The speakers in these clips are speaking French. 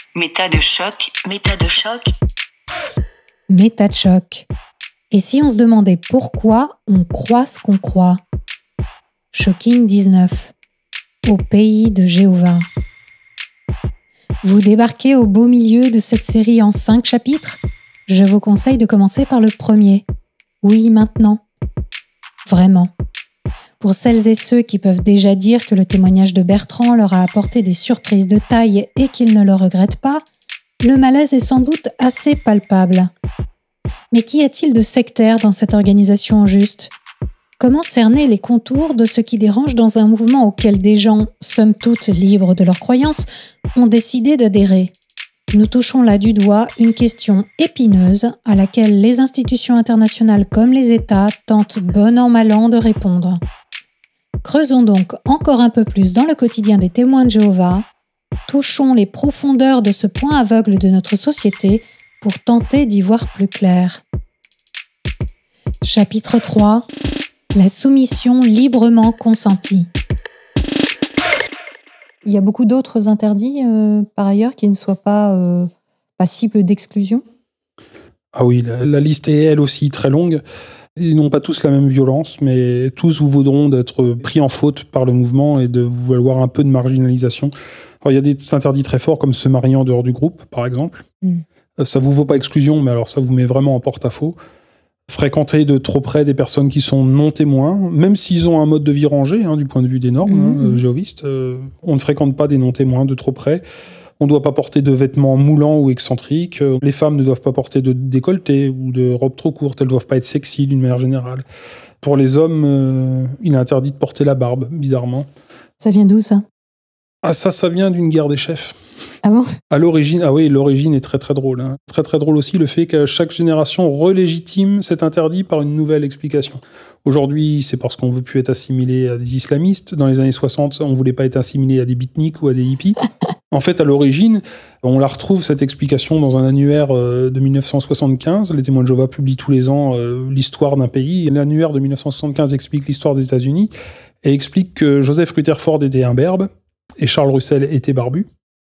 Méta de choc, méta de choc. Méta de choc. Et si on se demandait pourquoi on croit ce qu'on croit? Shocking 19. Au pays de Jéhovah. Vous débarquez au beau milieu de cette série en 5 chapitres? Je vous conseille de commencer par le premier. Oui, maintenant. Vraiment. Pour celles et ceux qui peuvent déjà dire que le témoignage de Bertrand leur a apporté des surprises de taille et qu'ils ne le regrettent pas, le malaise est sans doute assez palpable. Mais qu'y a-t-il de sectaire dans cette organisation juste? Comment cerner les contours de ce qui dérange dans un mouvement auquel des gens, somme toute libres de leurs croyances, ont décidé d'adhérer? Nous touchons là du doigt une question épineuse à laquelle les institutions internationales comme les États tentent bon an mal an de répondre. Creusons donc encore un peu plus dans le quotidien des témoins de Jéhovah, touchons les profondeurs de ce point aveugle de notre société pour tenter d'y voir plus clair. Chapitre 3. La soumission librement consentie. Il y a beaucoup d'autres interdits, par ailleurs, qui ne soient pas passibles d'exclusion? Ah oui, la liste est elle aussi très longue. Ils n'ont pas tous la même violence, mais tous vous vaudront d'être pris en faute par le mouvement et de vous valoir un peu de marginalisation. Alors, il y a des interdits très forts, comme se marier en dehors du groupe, par exemple. Ça vous vaut pas exclusion, mais alors ça vous met vraiment en porte-à-faux. Fréquenter de trop près des personnes qui sont non témoins, même s'ils ont un mode de vie rangé, du point de vue des normes jéhovistes, on ne fréquente pas des non témoins de trop près. On ne doit pas porter de vêtements moulants ou excentriques. Les femmes ne doivent pas porter de décolleté ou de robes trop courtes. Elles ne doivent pas être sexy d'une manière générale. Pour les hommes, il est interdit de porter la barbe, bizarrement. Ça vient d'où, ça? Ah, ça vient d'une guerre des chefs. Ah bon? À l'origine, l'origine est très très drôle. Très très drôle aussi le fait que chaque génération relégitime cet interdit par une nouvelle explication. Aujourd'hui, c'est parce qu'on ne veut plus être assimilé à des islamistes. Dans les années 60, on ne voulait pas être assimilé à des beatniks ou à des hippies. En fait, à l'origine, on la retrouve, cette explication, dans un annuaire de 1975. Les témoins de Jéhovah publient tous les ans l'histoire d'un pays. Et l'annuaire de 1975 explique l'histoire des États-Unis et explique que Joseph Rutherford était imberbe et Charles Russell était barbu.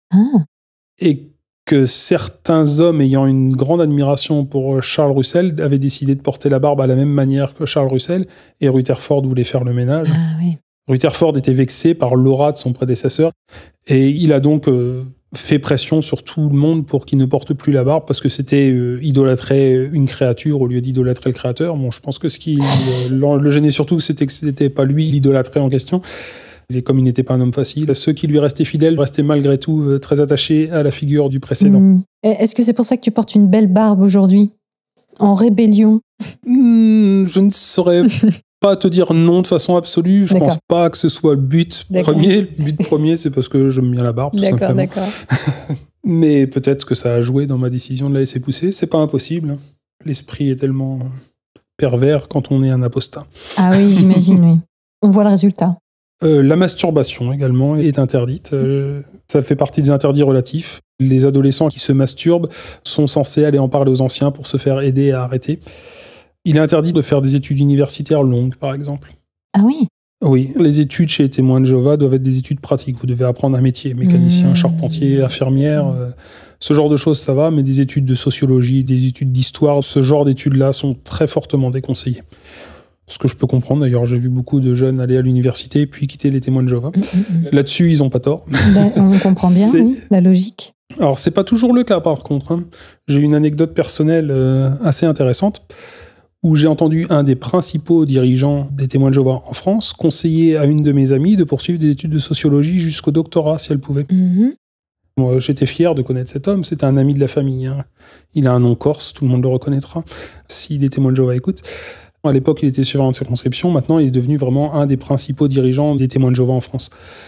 Et que certains hommes ayant une grande admiration pour Charles Russell avaient décidé de porter la barbe à la même manière que Charles Russell, et Rutherford voulait faire le ménage. Oui. Rutherford était vexé par l'aura de son prédécesseur, et il a donc fait pression sur tout le monde pour qu'il ne porte plus la barbe, parce que c'était idolâtrer une créature au lieu d'idolâtrer le créateur. Bon, je pense que ce qui le gênait surtout, c'était que ce n'était pas lui l'idolâtré en question. Et comme il n'était pas un homme facile, ceux qui lui restaient fidèles restaient malgré tout très attachés à la figure du précédent. Est-ce que c'est pour ça que tu portes une belle barbe aujourd'hui? En rébellion? Je ne saurais pas te dire non de façon absolue. Je ne pense pas que ce soit le but premier. Le but premier, c'est parce que j'aime bien la barbe, tout simplement. D'accord. Mais peut-être que ça a joué dans ma décision de la laisser pousser. C'est pas impossible. L'esprit est tellement pervers quand on est un apostat. Ah oui, j'imagine, oui. On voit le résultat. La masturbation également est interdite. Ça fait partie des interdits relatifs. Les adolescents qui se masturbent sont censés aller en parler aux anciens pour se faire aider à arrêter. Il est interdit de faire des études universitaires longues, par exemple. Ah oui? Oui, les études chez les témoins de Jéhovah doivent être des études pratiques. Vous devez apprendre un métier, mécanicien, charpentier, infirmière, ce genre de choses, ça va, mais des études de sociologie, des études d'histoire, ce genre d'études-là sont très fortement déconseillées. Ce que je peux comprendre, d'ailleurs, j'ai vu beaucoup de jeunes aller à l'université puis quitter les témoins de Jéhovah. Là-dessus, ils n'ont pas tort. On comprend bien, oui, la logique. Alors, c'est pas toujours le cas, par contre. J'ai une anecdote personnelle assez intéressante où j'ai entendu un des principaux dirigeants des témoins de Jéhovah en France conseiller à une de mes amies de poursuivre des études de sociologie jusqu'au doctorat, si elle pouvait. Moi, j'étais fier de connaître cet homme. C'était un ami de la famille. Il a un nom corse, tout le monde le reconnaîtra, si les témoins de Jéhovah écoutent. À l'époque, il était surveillant de circonscription. Maintenant, il est devenu vraiment un des principaux dirigeants des témoins de Jéhovah en France.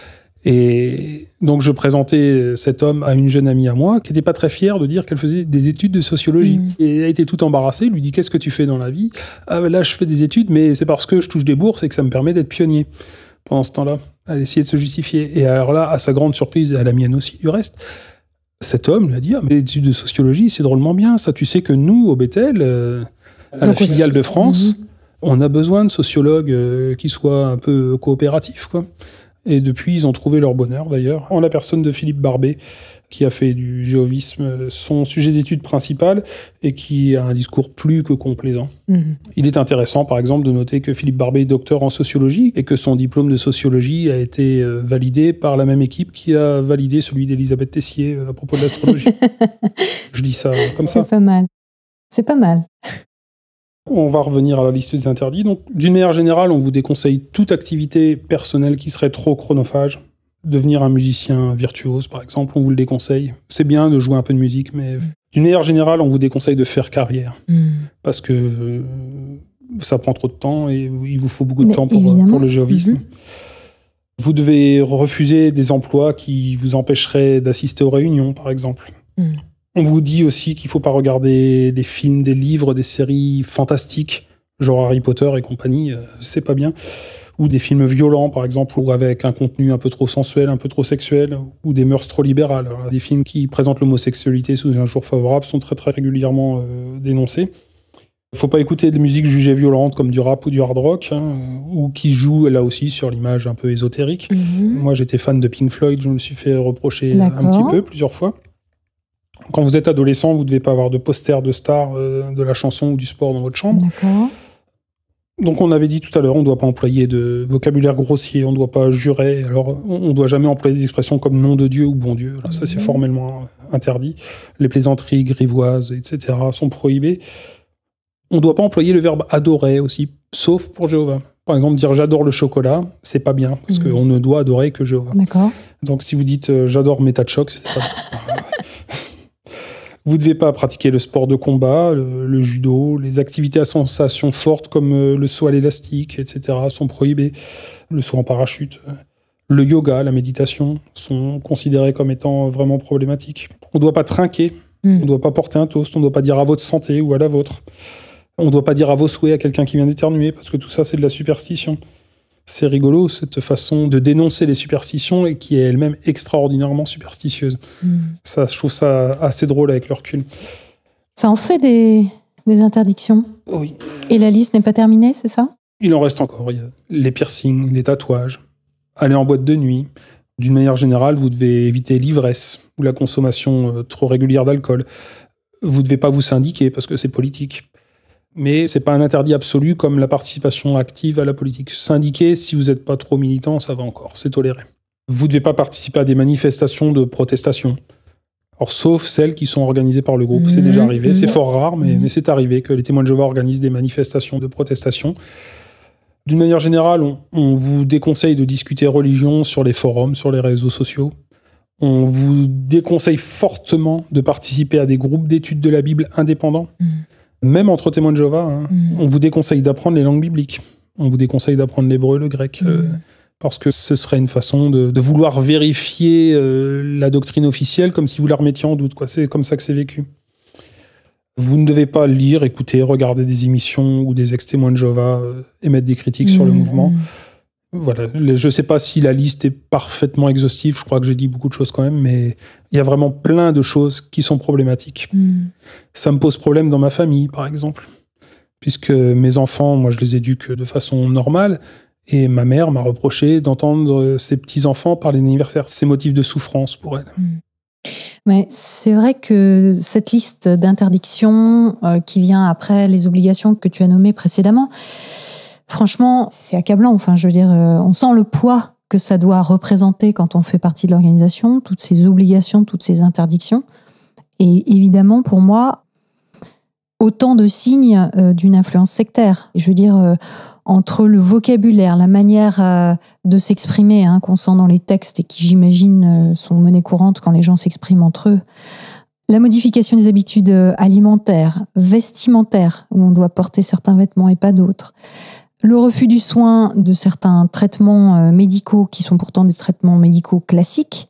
Et donc, je présentais cet homme à une jeune amie à moi qui n'était pas très fière de dire qu'elle faisait des études de sociologie. Et elle était tout embarrassée. Elle lui dit « Qu'est-ce que tu fais dans la vie ?»« Ah, là, je fais des études, mais c'est parce que je touche des bourses et que ça me permet d'être pionnier. » Pendant ce temps-là, elle essayait de se justifier. Et alors là, à sa grande surprise, et à la mienne aussi du reste, cet homme lui a dit « Ah, mais les études de sociologie, c'est drôlement bien. Ça, tu sais que nous, au Bethel... à la filiale de France, on a besoin de sociologues qui soient un peu coopératifs, quoi. Et depuis, ils ont trouvé leur bonheur, d'ailleurs, en la personne de Philippe Barbet, qui a fait du jéhovisme son sujet d'étude principal et qui a un discours plus que complaisant. Il est intéressant, par exemple, de noter que Philippe Barbet est docteur en sociologie et que son diplôme de sociologie a été validé par la même équipe qui a validé celui d'Elisabeth Tessier à propos de l'astrologie. Je dis ça comme ça. C'est pas mal. C'est pas mal. On va revenir à la liste des interdits. Donc, d'une manière générale, on vous déconseille toute activité personnelle qui serait trop chronophage. Devenir un musicien virtuose, par exemple, on vous le déconseille. C'est bien de jouer un peu de musique, mais d'une manière générale, on vous déconseille de faire carrière. Parce que ça prend trop de temps et il vous faut beaucoup de temps pour le jéhovisme. Vous devez refuser des emplois qui vous empêcheraient d'assister aux réunions, par exemple. On vous dit aussi qu'il ne faut pas regarder des films, des livres, des séries fantastiques, genre Harry Potter et compagnie, c'est pas bien. Ou des films violents, par exemple, ou avec un contenu un peu trop sensuel, un peu trop sexuel, ou des mœurs trop libérales. Alors, des films qui présentent l'homosexualité sous un jour favorable sont très très régulièrement dénoncés. Il ne faut pas écouter de musique jugée violente comme du rap ou du hard rock, ou qui joue là aussi sur l'image un peu ésotérique. Moi, j'étais fan de Pink Floyd, je me suis fait reprocher un petit peu, plusieurs fois. Quand vous êtes adolescent, vous ne devez pas avoir de poster de stars de la chanson ou du sport dans votre chambre. Donc on avait dit tout à l'heure, on ne doit pas employer de vocabulaire grossier, on ne doit pas jurer, alors on ne doit jamais employer des expressions comme nom de Dieu ou bon Dieu. Alors, ça c'est formellement interdit. Les plaisanteries grivoises, etc. sont prohibées. On ne doit pas employer le verbe adorer aussi, sauf pour Jéhovah. Par exemple, dire j'adore le chocolat, c'est pas bien, parce qu'on ne doit adorer que Jéhovah. Donc si vous dites j'adore Metatchoc, c'est pas bien. Vous ne devez pas pratiquer le sport de combat, le judo, les activités à sensations fortes comme le saut à l'élastique, etc. sont prohibées. Le saut en parachute. Le yoga, la méditation sont considérés comme étant vraiment problématiques. On ne doit pas trinquer, on ne doit pas porter un toast, on ne doit pas dire à votre santé ou à la vôtre. On ne doit pas dire à vos souhaits à quelqu'un qui vient d'éternuer, parce que tout ça, c'est de la superstition. C'est rigolo, cette façon de dénoncer les superstitions et qui est elle-même extraordinairement superstitieuse. Ça, je trouve ça assez drôle avec le recul. Ça en fait des interdictions. Oui. Et la liste n'est pas terminée, c'est ça ? Il en reste encore. Il y a les piercings, les tatouages, aller en boîte de nuit. D'une manière générale, vous devez éviter l'ivresse ou la consommation trop régulière d'alcool. Vous ne devez pas vous syndiquer parce que c'est politique. Mais c'est pas un interdit absolu comme la participation active à la politique. Syndiquer, si vous n'êtes pas trop militant, ça va encore, c'est toléré. Vous ne devez pas participer à des manifestations de protestation. Alors, sauf celles qui sont organisées par le groupe. C'est déjà arrivé, c'est fort rare, mais c'est arrivé que les témoins de Jéhovah organisent des manifestations de protestation. D'une manière générale, on vous déconseille de discuter religion sur les forums, sur les réseaux sociaux. On vous déconseille fortement de participer à des groupes d'études de la Bible indépendants. Même entre témoins de Jéhovah, on vous déconseille d'apprendre les langues bibliques. On vous déconseille d'apprendre l'hébreu, le grec, parce que ce serait une façon de vouloir vérifier la doctrine officielle comme si vous la remettiez en doute, quoi. C'est comme ça que c'est vécu. Vous ne devez pas lire, écouter, regarder des émissions où des ex-témoins de Jéhovah émettent des critiques sur le mouvement. Voilà. Je ne sais pas si la liste est parfaitement exhaustive, je crois que j'ai dit beaucoup de choses quand même, mais il y a vraiment plein de choses qui sont problématiques. Ça me pose problème dans ma famille, par exemple, puisque mes enfants, moi je les éduque de façon normale, et ma mère m'a reproché d'entendre ses petits-enfants parler d'anniversaire. C'est motif de souffrance pour elle. Mais c'est vrai que cette liste d'interdictions qui vient après les obligations que tu as nommées précédemment, franchement, c'est accablant. Enfin, je veux dire, on sent le poids que ça doit représenter quand on fait partie de l'organisation, toutes ces obligations, toutes ces interdictions. Et évidemment, pour moi, autant de signes d'une influence sectaire. Je veux dire, entre le vocabulaire, la manière de s'exprimer qu'on sent dans les textes et qui, j'imagine, sont monnaie courante quand les gens s'expriment entre eux, la modification des habitudes alimentaires, vestimentaires, où on doit porter certains vêtements et pas d'autres, le refus du soin de certains traitements médicaux qui sont pourtant des traitements médicaux classiques,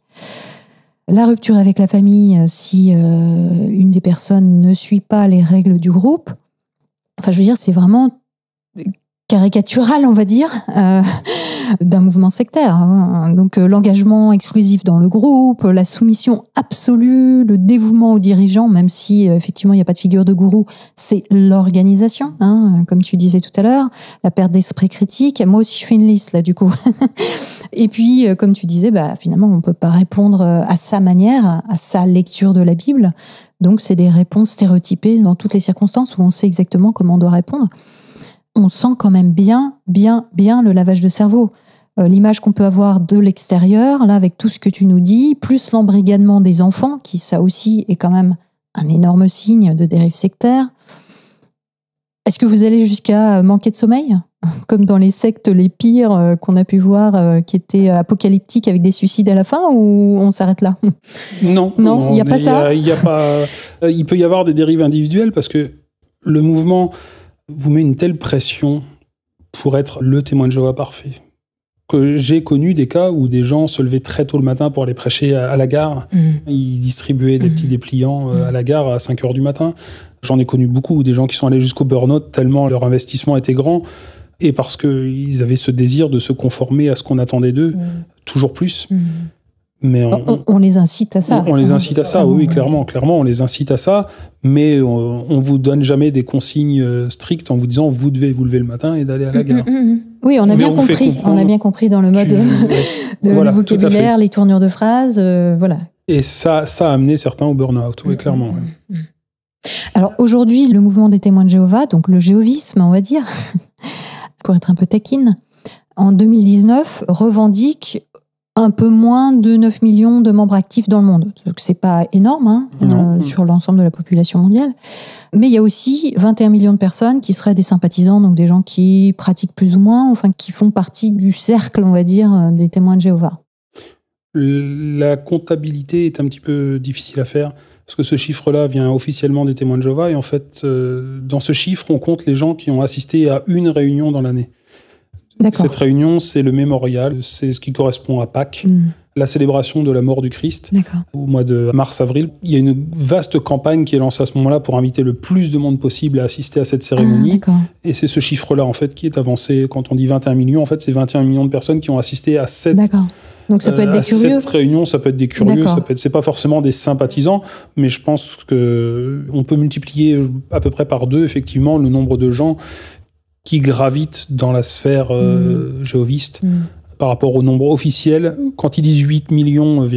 la rupture avec la famille si une des personnes ne suit pas les règles du groupe. Enfin, je veux dire, c'est vraiment caricatural, on va dire. d'un mouvement sectaire. Donc l'engagement exclusif dans le groupe, la soumission absolue, le dévouement aux dirigeants, même si effectivement il n'y a pas de figure de gourou, c'est l'organisation, comme tu disais tout à l'heure, la perte d'esprit critique. Moi aussi je fais une liste là du coup. Et puis comme tu disais, finalement on ne peut pas répondre à sa manière, à sa lecture de la Bible. Donc c'est des réponses stéréotypées dans toutes les circonstances où on sait exactement comment on doit répondre. On sent quand même bien le lavage de cerveau. L'image qu'on peut avoir de l'extérieur, là, avec tout ce que tu nous dis, plus l'embrigadement des enfants, qui, ça aussi, est quand même un énorme signe de dérive sectaire. Est-ce que vous allez jusqu'à manquer de sommeil ? Comme dans les sectes les pires qu'on a pu voir, qui étaient apocalyptiques avec des suicides à la fin, ou on s'arrête là ? Non, il n'y a pas ça. Il peut y avoir des dérives individuelles, parce que le mouvement vous met une telle pression pour être le témoin de Jéhovah parfait, que j'ai connu des cas où des gens se levaient très tôt le matin pour aller prêcher à la gare. Ils distribuaient des petits dépliants à la gare à 5 heures du matin. J'en ai connu beaucoup, des gens qui sont allés jusqu'au burn-out tellement leur investissement était grand, et parce qu'ils avaient ce désir de se conformer à ce qu'on attendait d'eux, toujours plus. Mais on les incite à ça. On les incite à ça, oui, clairement, on les incite à ça, mais on vous donne jamais des consignes strictes en vous disant vous devez vous lever le matin et d'aller à la gare. Oui, on a bien compris. On a bien compris dans le mode le vocabulaire, les tournures de phrases, voilà. Et ça a amené certains au burn-out, oui, clairement. Alors aujourd'hui, le mouvement des témoins de Jéhovah, donc le jéhovisme, on va dire, pour être un peu taquine, en 2019, revendique un peu moins de 9 millions de membres actifs dans le monde. Donc c'est pas énorme sur l'ensemble de la population mondiale. Mais il y a aussi 21 millions de personnes qui seraient des sympathisants, donc des gens qui pratiquent plus ou moins, enfin qui font partie du cercle, on va dire, des témoins de Jéhovah. La comptabilité est un petit peu difficile à faire, parce que ce chiffre-là vient officiellement des témoins de Jéhovah, et en fait, dans ce chiffre, on compte les gens qui ont assisté à une réunion dans l'année. D'accord. Cette réunion, c'est le mémorial, c'est ce qui correspond à Pâques, la célébration de la mort du Christ, au mois de mars-avril. Il y a une vaste campagne qui est lancée à ce moment-là pour inviter le plus de monde possible à assister à cette cérémonie. Et c'est ce chiffre-là, en fait, qui est avancé. Quand on dit 21 millions, en fait, c'est 21 millions de personnes qui ont assisté à cette Donc ça peut être des curieux. Cette réunion, ça peut être des curieux, c'est pas forcément des sympathisants, mais je pense qu'on peut multiplier à peu près par 2, effectivement, le nombre de gens qui gravitent dans la sphère jéhoviste par rapport au nombre officiel. Quand ils disent 8 millions,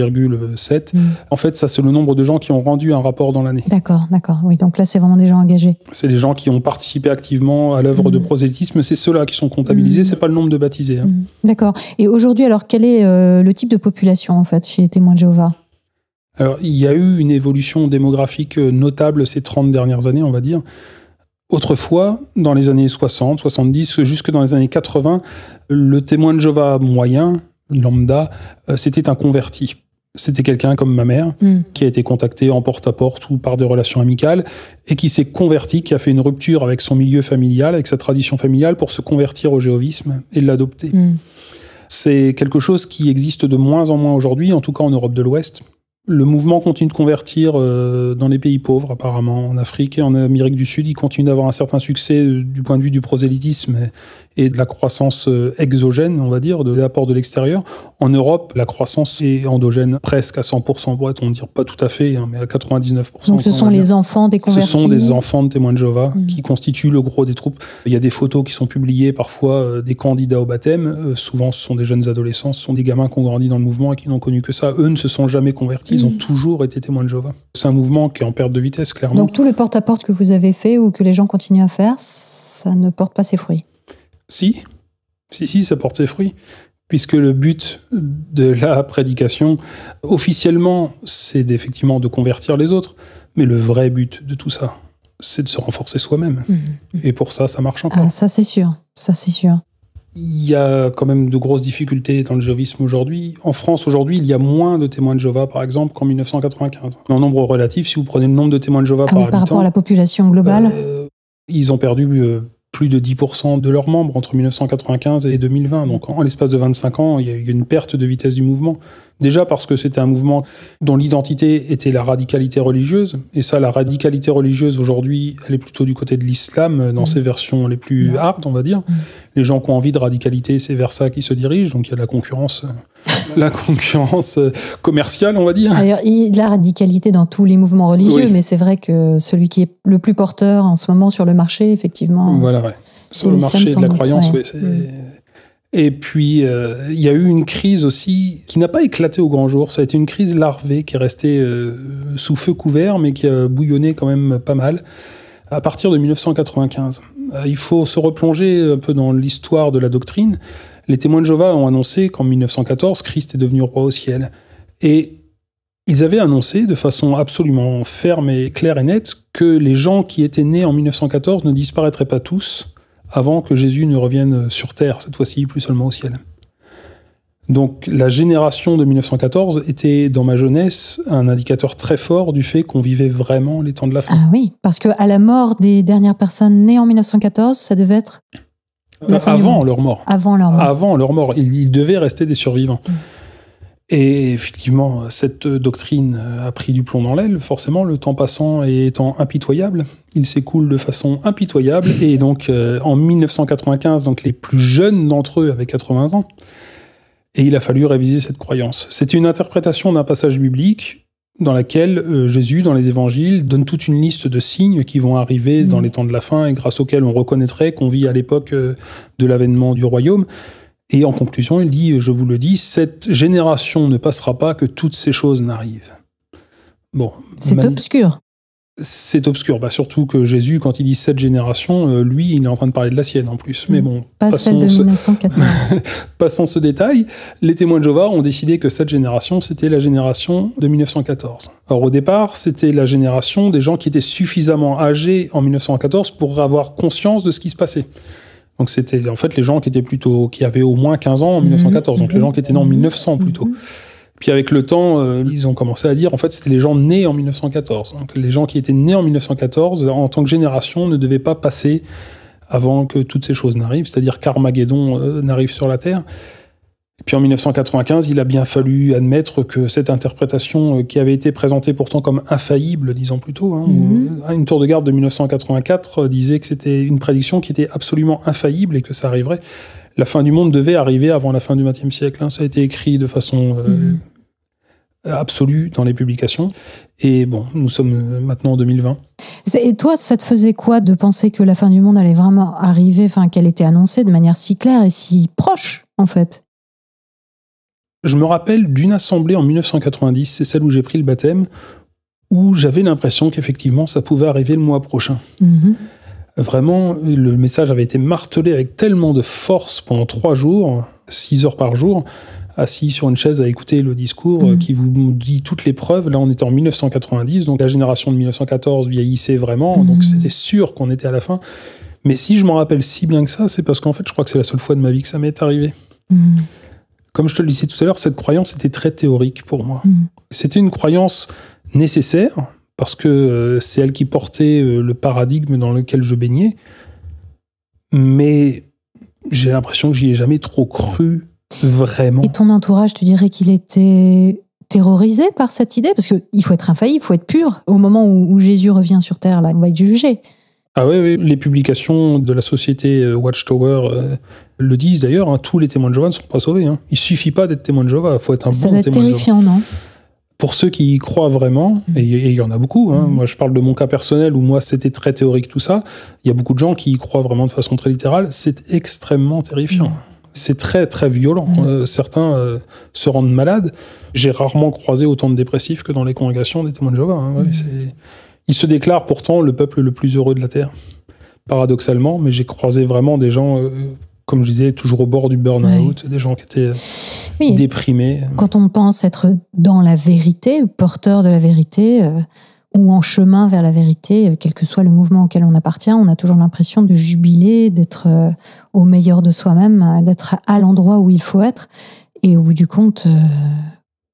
en fait, ça, c'est le nombre de gens qui ont rendu un rapport dans l'année. D'accord. Oui, donc là, c'est vraiment des gens engagés. C'est les gens qui ont participé activement à l'œuvre de prosélytisme. C'est ceux-là qui sont comptabilisés, c'est pas le nombre de baptisés. D'accord. Et aujourd'hui, alors, quel est le type de population, en fait, chez les témoins de Jéhovah ? Alors, il y a eu une évolution démographique notable ces 30 dernières années, on va dire. Autrefois, dans les années 60, 70, jusque dans les années 80, le témoin de Jéhovah moyen, lambda, c'était un converti. C'était quelqu'un comme ma mère, qui a été contacté en porte-à-porte ou par des relations amicales, et qui s'est converti, qui a fait une rupture avec son milieu familial, avec sa tradition familiale, pour se convertir au jéhovisme et l'adopter. C'est quelque chose qui existe de moins en moins aujourd'hui, en tout cas en Europe de l'Ouest. Le mouvement continue de convertir dans les pays pauvres, apparemment. En Afrique et en Amérique du Sud, il continue d'avoir un certain succès du point de vue du prosélytisme et de la croissance exogène, on va dire, de l'apport de l'extérieur. En Europe, la croissance est endogène presque à 100%, pourrait-on dire, pas tout à fait, mais à 99%. Donc ce sont les enfants des convertis. Ce sont des enfants de témoins de Jéhovah qui constituent le gros des troupes. Il y a des photos qui sont publiées parfois des candidats au baptême. Souvent, ce sont des jeunes adolescents, ce sont des gamins qui ont grandi dans le mouvement et qui n'ont connu que ça. Eux ne se sont jamais convertis, ils ont toujours été témoins de Jéhovah. C'est un mouvement qui est en perte de vitesse, clairement. Donc tout le porte-à-porte que vous avez fait ou que les gens continuent à faire, ça ne porte pas ses fruits. Si, ça porte ses fruits, puisque le but de la prédication, officiellement, c'est effectivement de convertir les autres, mais le vrai but de tout ça, c'est de se renforcer soi-même. Et pour ça, ça marche encore. Ah, ça c'est sûr. Il y a quand même de grosses difficultés dans le jéhovisme aujourd'hui. En France, aujourd'hui, il y a moins de témoins de Jéhovah, par exemple, qu'en 1995. En nombre relatif, si vous prenez le nombre de témoins de Jéhovah par habitant... Par rapport à la population globale ils ont perdu plus de 10% de leurs membres entre 1995 et 2020. Donc en l'espace de 25 ans, il y a eu une perte de vitesse du mouvement. Déjà parce que c'était un mouvement dont l'identité était la radicalité religieuse. Et ça, la radicalité religieuse, aujourd'hui, elle est plutôt du côté de l'islam, dans ses versions les plus hard, on va dire. Les gens qui ont envie de radicalité, c'est vers ça qu'ils se dirigent. Donc il y a la concurrence commerciale, on va dire. D'ailleurs, il y a de la radicalité dans tous les mouvements religieux, Oui. mais c'est vrai que celui qui est le plus porteur en ce moment sur le marché, effectivement... Voilà, ouais. Sur le l'islam, marché de sans la doute, croyance, ouais. oui. Et puis, il y a eu une crise aussi qui n'a pas éclaté au grand jour. Ça a été une crise larvée qui est restée sous feu couvert, mais qui a bouillonné quand même pas mal, à partir de 1995. Il faut se replonger un peu dans l'histoire de la doctrine. Les témoins de Jéhovah ont annoncé qu'en 1914, Christ est devenu roi au ciel. Et ils avaient annoncé de façon absolument ferme et claire et nette que les gens qui étaient nés en 1914 ne disparaîtraient pas tous avant que Jésus ne revienne sur terre, cette fois-ci, plus seulement au ciel. Donc la génération de 1914 était, dans ma jeunesse, un indicateur très fort du fait qu'on vivait vraiment les temps de la fin. Ah oui, parce qu'à la mort des dernières personnes nées en 1914, ça devait être... la fin du Avant monde. leur mort. Avant leur mort. Avant leur mort. Ils devaient rester des survivants. Et effectivement, cette doctrine a pris du plomb dans l'aile, forcément, le temps passant et étant impitoyable. Il s'écoule de façon impitoyable. Et donc, en 1995, donc les plus jeunes d'entre eux avaient 80 ans. Et il a fallu réviser cette croyance. C'est une interprétation d'un passage biblique dans laquelle Jésus, dans les évangiles, donne toute une liste de signes qui vont arriver dans les temps de la fin et grâce auxquels on reconnaîtrait qu'on vit à l'époque de l'avènement du royaume. Et en conclusion, il dit, je vous le dis, cette génération ne passera pas que toutes ces choses n'arrivent. Bon, C'est obscur. C'est obscur, surtout que Jésus, quand il dit cette génération, lui, il est en train de parler de la sienne en plus. Mais bon, pas celle de 1914. Passons ce détail. Les témoins de Jéhovah ont décidé que cette génération, c'était la génération de 1914. Or, au départ, c'était la génération des gens qui étaient suffisamment âgés en 1914 pour avoir conscience de ce qui se passait. Donc c'était en fait les gens qui avaient au moins 15 ans en 1914, donc les gens qui étaient nés en 1900 plutôt. Puis avec le temps, ils ont commencé à dire en fait c'était les gens nés en 1914. Donc les gens qui étaient nés en 1914 en tant que génération ne devaient pas passer avant que toutes ces choses n'arrivent, c'est-à-dire qu'Armageddon n'arrive sur la Terre. Et puis en 1995, il a bien fallu admettre que cette interprétation qui avait été présentée pourtant comme infaillible, disons plutôt, une tour de garde de 1984 disait que c'était une prédiction qui était absolument infaillible et que ça arriverait. La fin du monde devait arriver avant la fin du XXe siècle. Ça a été écrit de façon absolue dans les publications. Et bon, nous sommes maintenant en 2020. Et toi, ça te faisait quoi de penser que la fin du monde allait vraiment arriver, qu'elle était annoncée de manière si claire et si proche, en fait ? Je me rappelle d'une assemblée en 1990, c'est celle où j'ai pris le baptême, où j'avais l'impression qu'effectivement ça pouvait arriver le mois prochain. Vraiment, le message avait été martelé avec tellement de force pendant 3 jours, 6 heures par jour, assis sur une chaise à écouter le discours qui vous dit toutes les preuves. Là, on était en 1990, donc la génération de 1914 vieillissait vraiment, donc c'était sûr qu'on était à la fin. Mais si je m'en rappelle si bien que ça, c'est parce qu'en fait, je crois que c'est la seule fois de ma vie que ça m'est arrivé. Comme je te le disais tout à l'heure, cette croyance était très théorique pour moi. C'était une croyance nécessaire, parce que c'est elle qui portait le paradigme dans lequel je baignais. Mais j'ai l'impression que j'y ai jamais trop cru, vraiment. Et ton entourage, tu dirais qu'il était terrorisé par cette idée ? Parce qu'il faut être infaillible, il faut être pur. Au moment où Jésus revient sur Terre, là, on va être jugé. Ah oui, les publications de la société Watchtower le disent d'ailleurs, tous les témoins de Jéhovah ne sont pas sauvés. Il suffit pas d'être témoin de Jéhovah, il faut être un bon témoin de Jéhovah. Ça doit être terrifiant, non ? Pour ceux qui y croient vraiment, et il y en a beaucoup, moi je parle de mon cas personnel où moi c'était très théorique tout ça, il y a beaucoup de gens qui y croient vraiment de façon très littérale, c'est extrêmement terrifiant. C'est très très violent, certains se rendent malades. J'ai rarement croisé autant de dépressifs que dans les congrégations des témoins de Jéhovah. Ils se déclarent pourtant le peuple le plus heureux de la Terre, paradoxalement, mais j'ai croisé vraiment des gens... comme je disais, toujours au bord du burn-out, des gens qui étaient déprimés. Quand on pense être dans la vérité, porteur de la vérité, ou en chemin vers la vérité, quel que soit le mouvement auquel on appartient, on a toujours l'impression de jubiler, d'être au meilleur de soi-même, d'être à l'endroit où il faut être, et au bout du compte...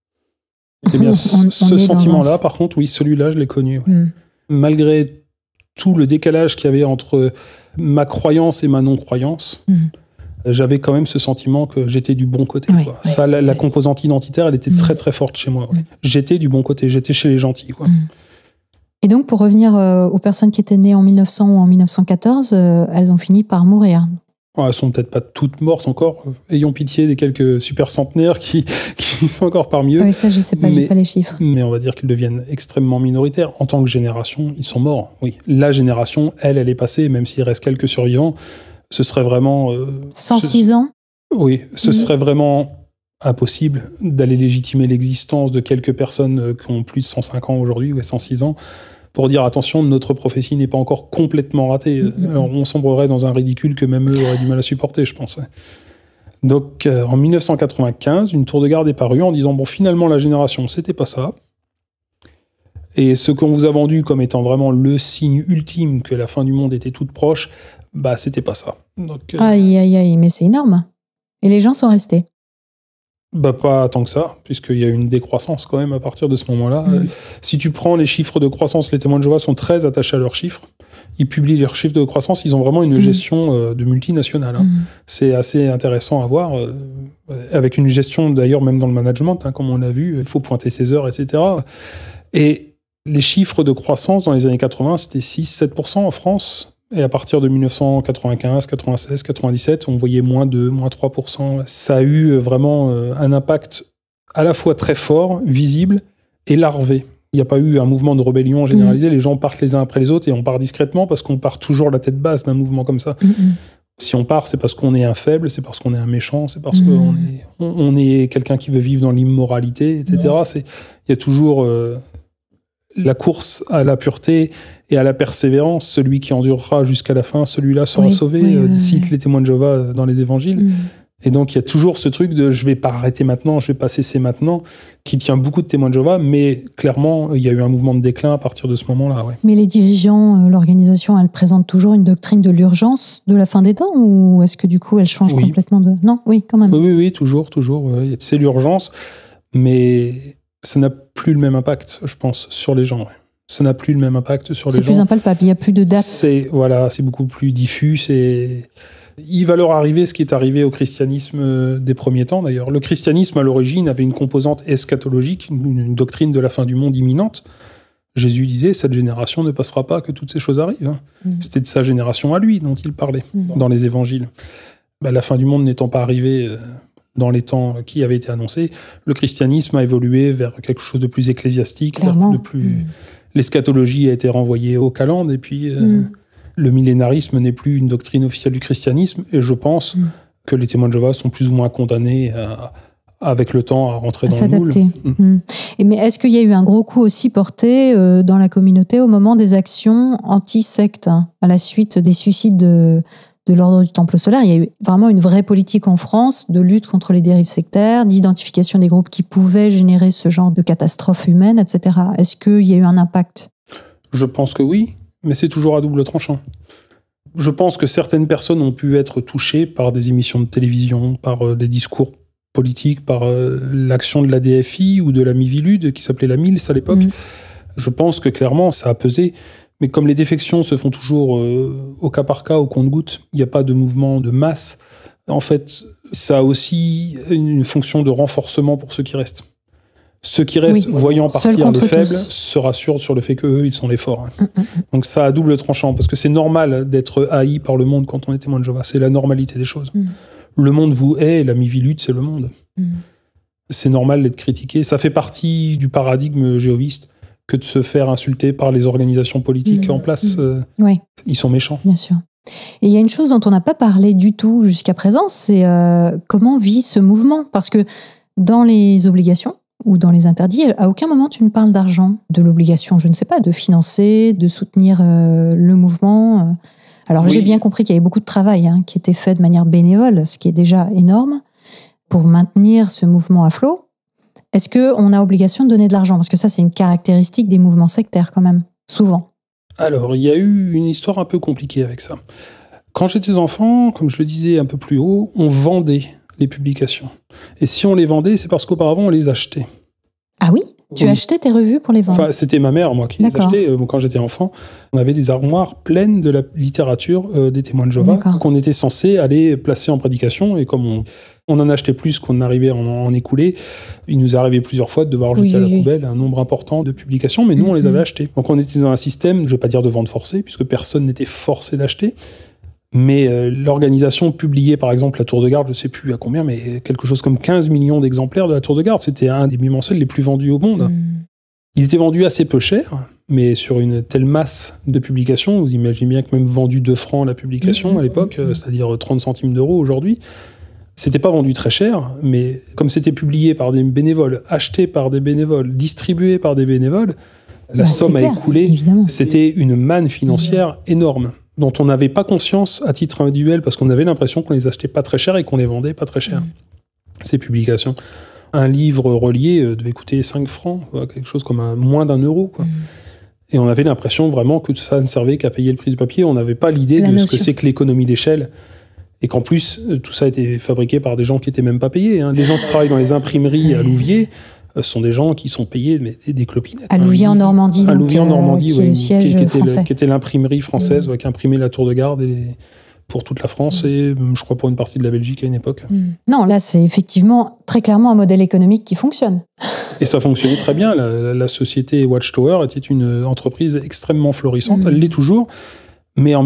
Eh bien, ce sentiment-là, par contre, oui, celui-là, je l'ai connu. Malgré tout le décalage qu'il y avait entre ma croyance et ma non-croyance, j'avais quand même ce sentiment que j'étais du bon côté. Ouais, Quoi. Ça, la composante identitaire, elle était très très forte chez moi. Ouais. J'étais du bon côté, j'étais chez les gentils. Quoi. Et donc, pour revenir aux personnes qui étaient nées en 1900 ou en 1914, elles ont fini par mourir. Elles sont peut-être pas toutes mortes encore. Ayons pitié des quelques super centenaires qui sont encore parmi eux. Oui, ça, je sais pas, j'ai pas les chiffres. Mais on va dire qu'ils deviennent extrêmement minoritaires. En tant que génération, ils sont morts. Oui, la génération, elle est passée, même s'il reste quelques survivants. Ce serait vraiment... 106 ans. Oui, ce serait vraiment impossible d'aller légitimer l'existence de quelques personnes qui ont plus de 105 ans aujourd'hui, 106 ans, pour dire attention, notre prophétie n'est pas encore complètement ratée. Alors, on sombrerait dans un ridicule que même eux auraient du mal à supporter, je pense. Ouais. Donc, en 1995, une tour de garde est parue en disant bon, finalement, la génération, c'était pas ça. Et ce qu'on vous a vendu comme étant vraiment le signe ultime que la fin du monde était toute proche, bah, c'était pas ça. Donc, aïe, aïe, aïe, mais c'est énorme. Et les gens sont restés. Bah, pas tant que ça, puisqu'il y a eu une décroissance quand même à partir de ce moment-là. Si tu prends les chiffres de croissance, les témoins de Jéhovah sont très attachés à leurs chiffres. Ils publient leurs chiffres de croissance, ils ont vraiment une gestion de multinationale. C'est assez intéressant à voir, avec une gestion d'ailleurs même dans le management, comme on l'a vu, il faut pointer ses heures, etc. Et les chiffres de croissance dans les années 80, c'était 6-7% en France. Et à partir de 1995, 96, 97, on voyait moins 2, moins 3%. Ça a eu vraiment un impact à la fois très fort, visible et larvé. Il n'y a pas eu un mouvement de rébellion généralisé. Les gens partent les uns après les autres et on part discrètement parce qu'on part toujours la tête basse d'un mouvement comme ça. Si on part, c'est parce qu'on est un faible, c'est parce qu'on est un méchant, c'est parce qu'on est quelqu'un qui veut vivre dans l'immoralité, etc. Il y a toujours... la course à la pureté et à la persévérance, celui qui endurera jusqu'à la fin, celui-là sera sauvé, citent les témoins de Jéhovah dans les évangiles. Et donc il y a toujours ce truc de je vais pas arrêter maintenant, je vais pas cesser maintenant, qui tient beaucoup de témoins de Jéhovah, mais clairement il y a eu un mouvement de déclin à partir de ce moment-là. Ouais. Mais les dirigeants, l'organisation, elle présente toujours une doctrine de l'urgence de la fin des temps, ou est-ce que du coup elle change complètement de... Non, oui, quand même. Oui, toujours. C'est l'urgence, mais... ça n'a plus le même impact, je pense, sur les gens. Ouais. Ça n'a plus le même impact sur les gens. C'est plus impalpable, il n'y a plus de date. C'est beaucoup plus diffus. Il va leur arriver ce qui est arrivé au christianisme des premiers temps, d'ailleurs. Le christianisme, à l'origine, avait une composante eschatologique, une doctrine de la fin du monde imminente. Jésus disait, cette génération ne passera pas que toutes ces choses arrivent. C'était de sa génération à lui dont il parlait dans les évangiles. La fin du monde n'étant pas arrivée... dans les temps qui avaient été annoncés, le christianisme a évolué vers quelque chose de plus ecclésiastique, de plus... L'eschatologie a été renvoyée au calende, et puis le millénarisme n'est plus une doctrine officielle du christianisme, et je pense que les témoins de Jéhovah sont plus ou moins condamnés avec le temps à rentrer dans le moule. Mais est-ce qu'il y a eu un gros coup aussi porté dans la communauté au moment des actions anti-sectes, à la suite des suicides de l'ordre du Temple solaire? Il y a eu vraiment une vraie politique en France de lutte contre les dérives sectaires, d'identification des groupes qui pouvaient générer ce genre de catastrophes humaines, etc. Est-ce qu'il y a eu un impact? Je pense que oui, mais c'est toujours à double tranchant. Je pense que certaines personnes ont pu être touchées par des émissions de télévision, par des discours politiques, par l'action de la DFI ou de la Mivilude, qui s'appelait la MILS à l'époque. Je pense que clairement, ça a pesé. Mais comme les défections se font toujours au cas par cas, au compte-gouttes, il n'y a pas de mouvement de masse. En fait, ça a aussi une fonction de renforcement pour ceux qui restent. Ceux qui restent, voyant partir les faibles, se rassurent sur le fait qu'eux, ils sont les forts. Donc ça a double tranchant, parce que c'est normal d'être haï par le monde quand on est témoin de Jéhovah. C'est la normalité des choses. Le monde vous hait, la mivilude, c'est le monde. C'est normal d'être critiqué. Ça fait partie du paradigme jéhoviste que de se faire insulter par les organisations politiques en place. Ils sont méchants. Bien sûr. Et il y a une chose dont on n'a pas parlé du tout jusqu'à présent, c'est comment vit ce mouvement. Parce que dans les obligations ou dans les interdits, à aucun moment tu ne parles d'argent, de l'obligation, je ne sais pas, de financer, de soutenir le mouvement. Alors j'ai bien compris qu'il y avait beaucoup de travail qui était fait de manière bénévole, ce qui est déjà énorme, pour maintenir ce mouvement à flot. Est-ce qu'on a obligation de donner de l'argent? Parce que ça, c'est une caractéristique des mouvements sectaires, quand même, souvent. Alors, il y a eu une histoire un peu compliquée avec ça. Quand j'étais enfant, comme je le disais un peu plus haut, on vendait les publications. Et si on les vendait, c'est parce qu'auparavant, on les achetait. Ah oui? Tu achetais tes revues pour les vendre? Enfin, c'était ma mère, moi, qui les achetait. Quand j'étais enfant, on avait des armoires pleines de la littérature des témoins de Jéhovah qu'on était censé aller placer en prédication. Et comme on en achetait plus qu'on arrivait à en écouler, il nous arrivait plusieurs fois de devoir jeter à la poubelle un nombre important de publications, mais nous, on les avait achetées. Donc on était dans un système, je ne vais pas dire de vente forcée, puisque personne n'était forcé d'acheter. Mais l'organisation publiait, par exemple, la Tour de Garde, je ne sais plus à combien, mais quelque chose comme 15 millions d'exemplaires de la Tour de Garde. C'était un des bimensuels les plus vendus au monde. Il était vendu assez peu cher, mais sur une telle masse de publications, vous imaginez bien que même vendu 2 francs la publication à l'époque, c'est-à-dire 30 centimes d'euros aujourd'hui, c'était pas vendu très cher, mais comme c'était publié par des bénévoles, acheté par des bénévoles, distribué par des bénévoles, la somme à écouler, c'était une manne financière énorme, dont on n'avait pas conscience à titre individuel, parce qu'on avait l'impression qu'on les achetait pas très cher et qu'on les vendait pas très cher, ces publications. Un livre relié devait coûter 5 francs, quelque chose comme moins d'€1, quoi. Et on avait l'impression vraiment que ça ne servait qu'à payer le prix du papier. On n'avait pas l'idée de ce que c'est que l'économie d'échelle. Et qu'en plus, tout ça a été fabriqué par des gens qui n'étaient même pas payés. Les gens qui travaillent dans les imprimeries à Louviers sont des gens qui sont payés des clopinettes. À Louviers en Normandie. À Louviers en Normandie, qui est le siège français. Qui était l'imprimerie française qui imprimait la Tour de Garde pour toute la France et je crois pour une partie de la Belgique à une époque. Non, là c'est effectivement très clairement un modèle économique qui fonctionne. Et ça fonctionnait très bien. La société Watchtower était une entreprise extrêmement florissante. Elle l'est toujours. Mais en